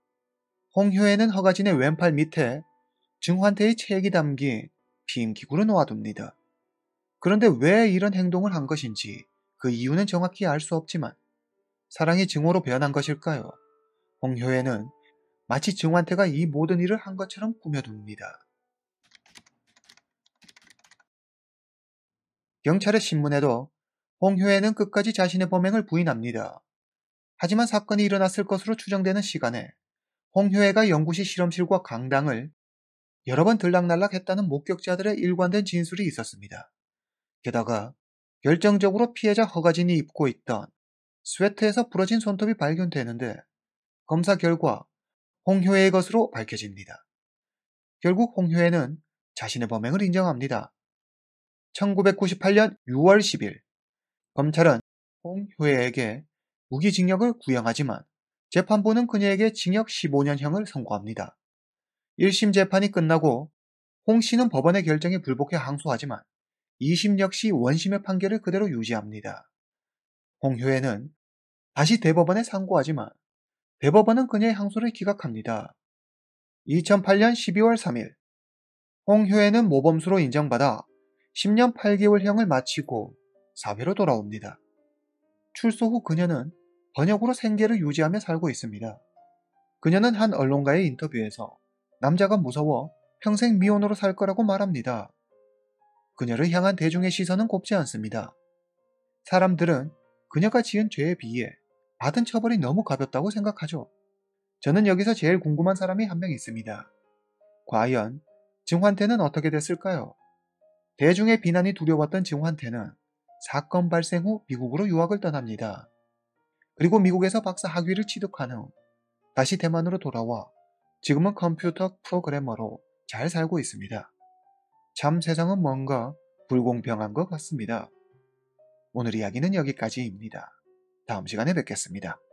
홍효애는 허가진의 왼팔 밑에 증환태의 체액이 담긴 피임기구를 놓아둡니다. 그런데 왜 이런 행동을 한 것인지 그 이유는 정확히 알 수 없지만 사랑이 증오로 변한 것일까요? 홍효애는 마치 증환태가 이 모든 일을 한 것처럼 꾸며둡니다. 경찰의 신문에도 홍효애는 끝까지 자신의 범행을 부인합니다. 하지만 사건이 일어났을 것으로 추정되는 시간에 홍효애가 연구시 실험실과 강당을 여러 번 들락날락했다는 목격자들의 일관된 진술이 있었습니다. 게다가 결정적으로 피해자 허가진이 입고 있던 스웨터에서 부러진 손톱이 발견되는데 검사 결과 홍효애의 것으로 밝혀집니다. 결국 홍효애는 자신의 범행을 인정합니다. 1998년 6월 10일 검찰은 홍효애에게 무기징역을 구형하지만 재판부는 그녀에게 징역 15년형을 선고합니다. 1심 재판이 끝나고 홍 씨는 법원의 결정에 불복해 항소하지만 2심 역시 원심의 판결을 그대로 유지합니다. 홍효애는 다시 대법원에 상고하지만 대법원은 그녀의 항소를 기각합니다. 2008년 12월 3일 홍효애는 모범수로 인정받아 10년 8개월형을 마치고 사회로 돌아옵니다. 출소 후 그녀는 번역으로 생계를 유지하며 살고 있습니다. 그녀는 한 언론과의 인터뷰에서 남자가 무서워 평생 미혼으로 살 거라고 말합니다. 그녀를 향한 대중의 시선은 곱지 않습니다. 사람들은 그녀가 지은 죄에 비해 받은 처벌이 너무 가볍다고 생각하죠. 저는 여기서 제일 궁금한 사람이 한 명 있습니다. 과연 증환태는 어떻게 됐을까요? 대중의 비난이 두려웠던 증환태는 사건 발생 후 미국으로 유학을 떠납니다. 그리고 미국에서 박사 학위를 취득한 후 다시 대만으로 돌아와 지금은 컴퓨터 프로그래머로 잘 살고 있습니다. 참 세상은 뭔가 불공평한 것 같습니다. 오늘 이야기는 여기까지입니다. 다음 시간에 뵙겠습니다.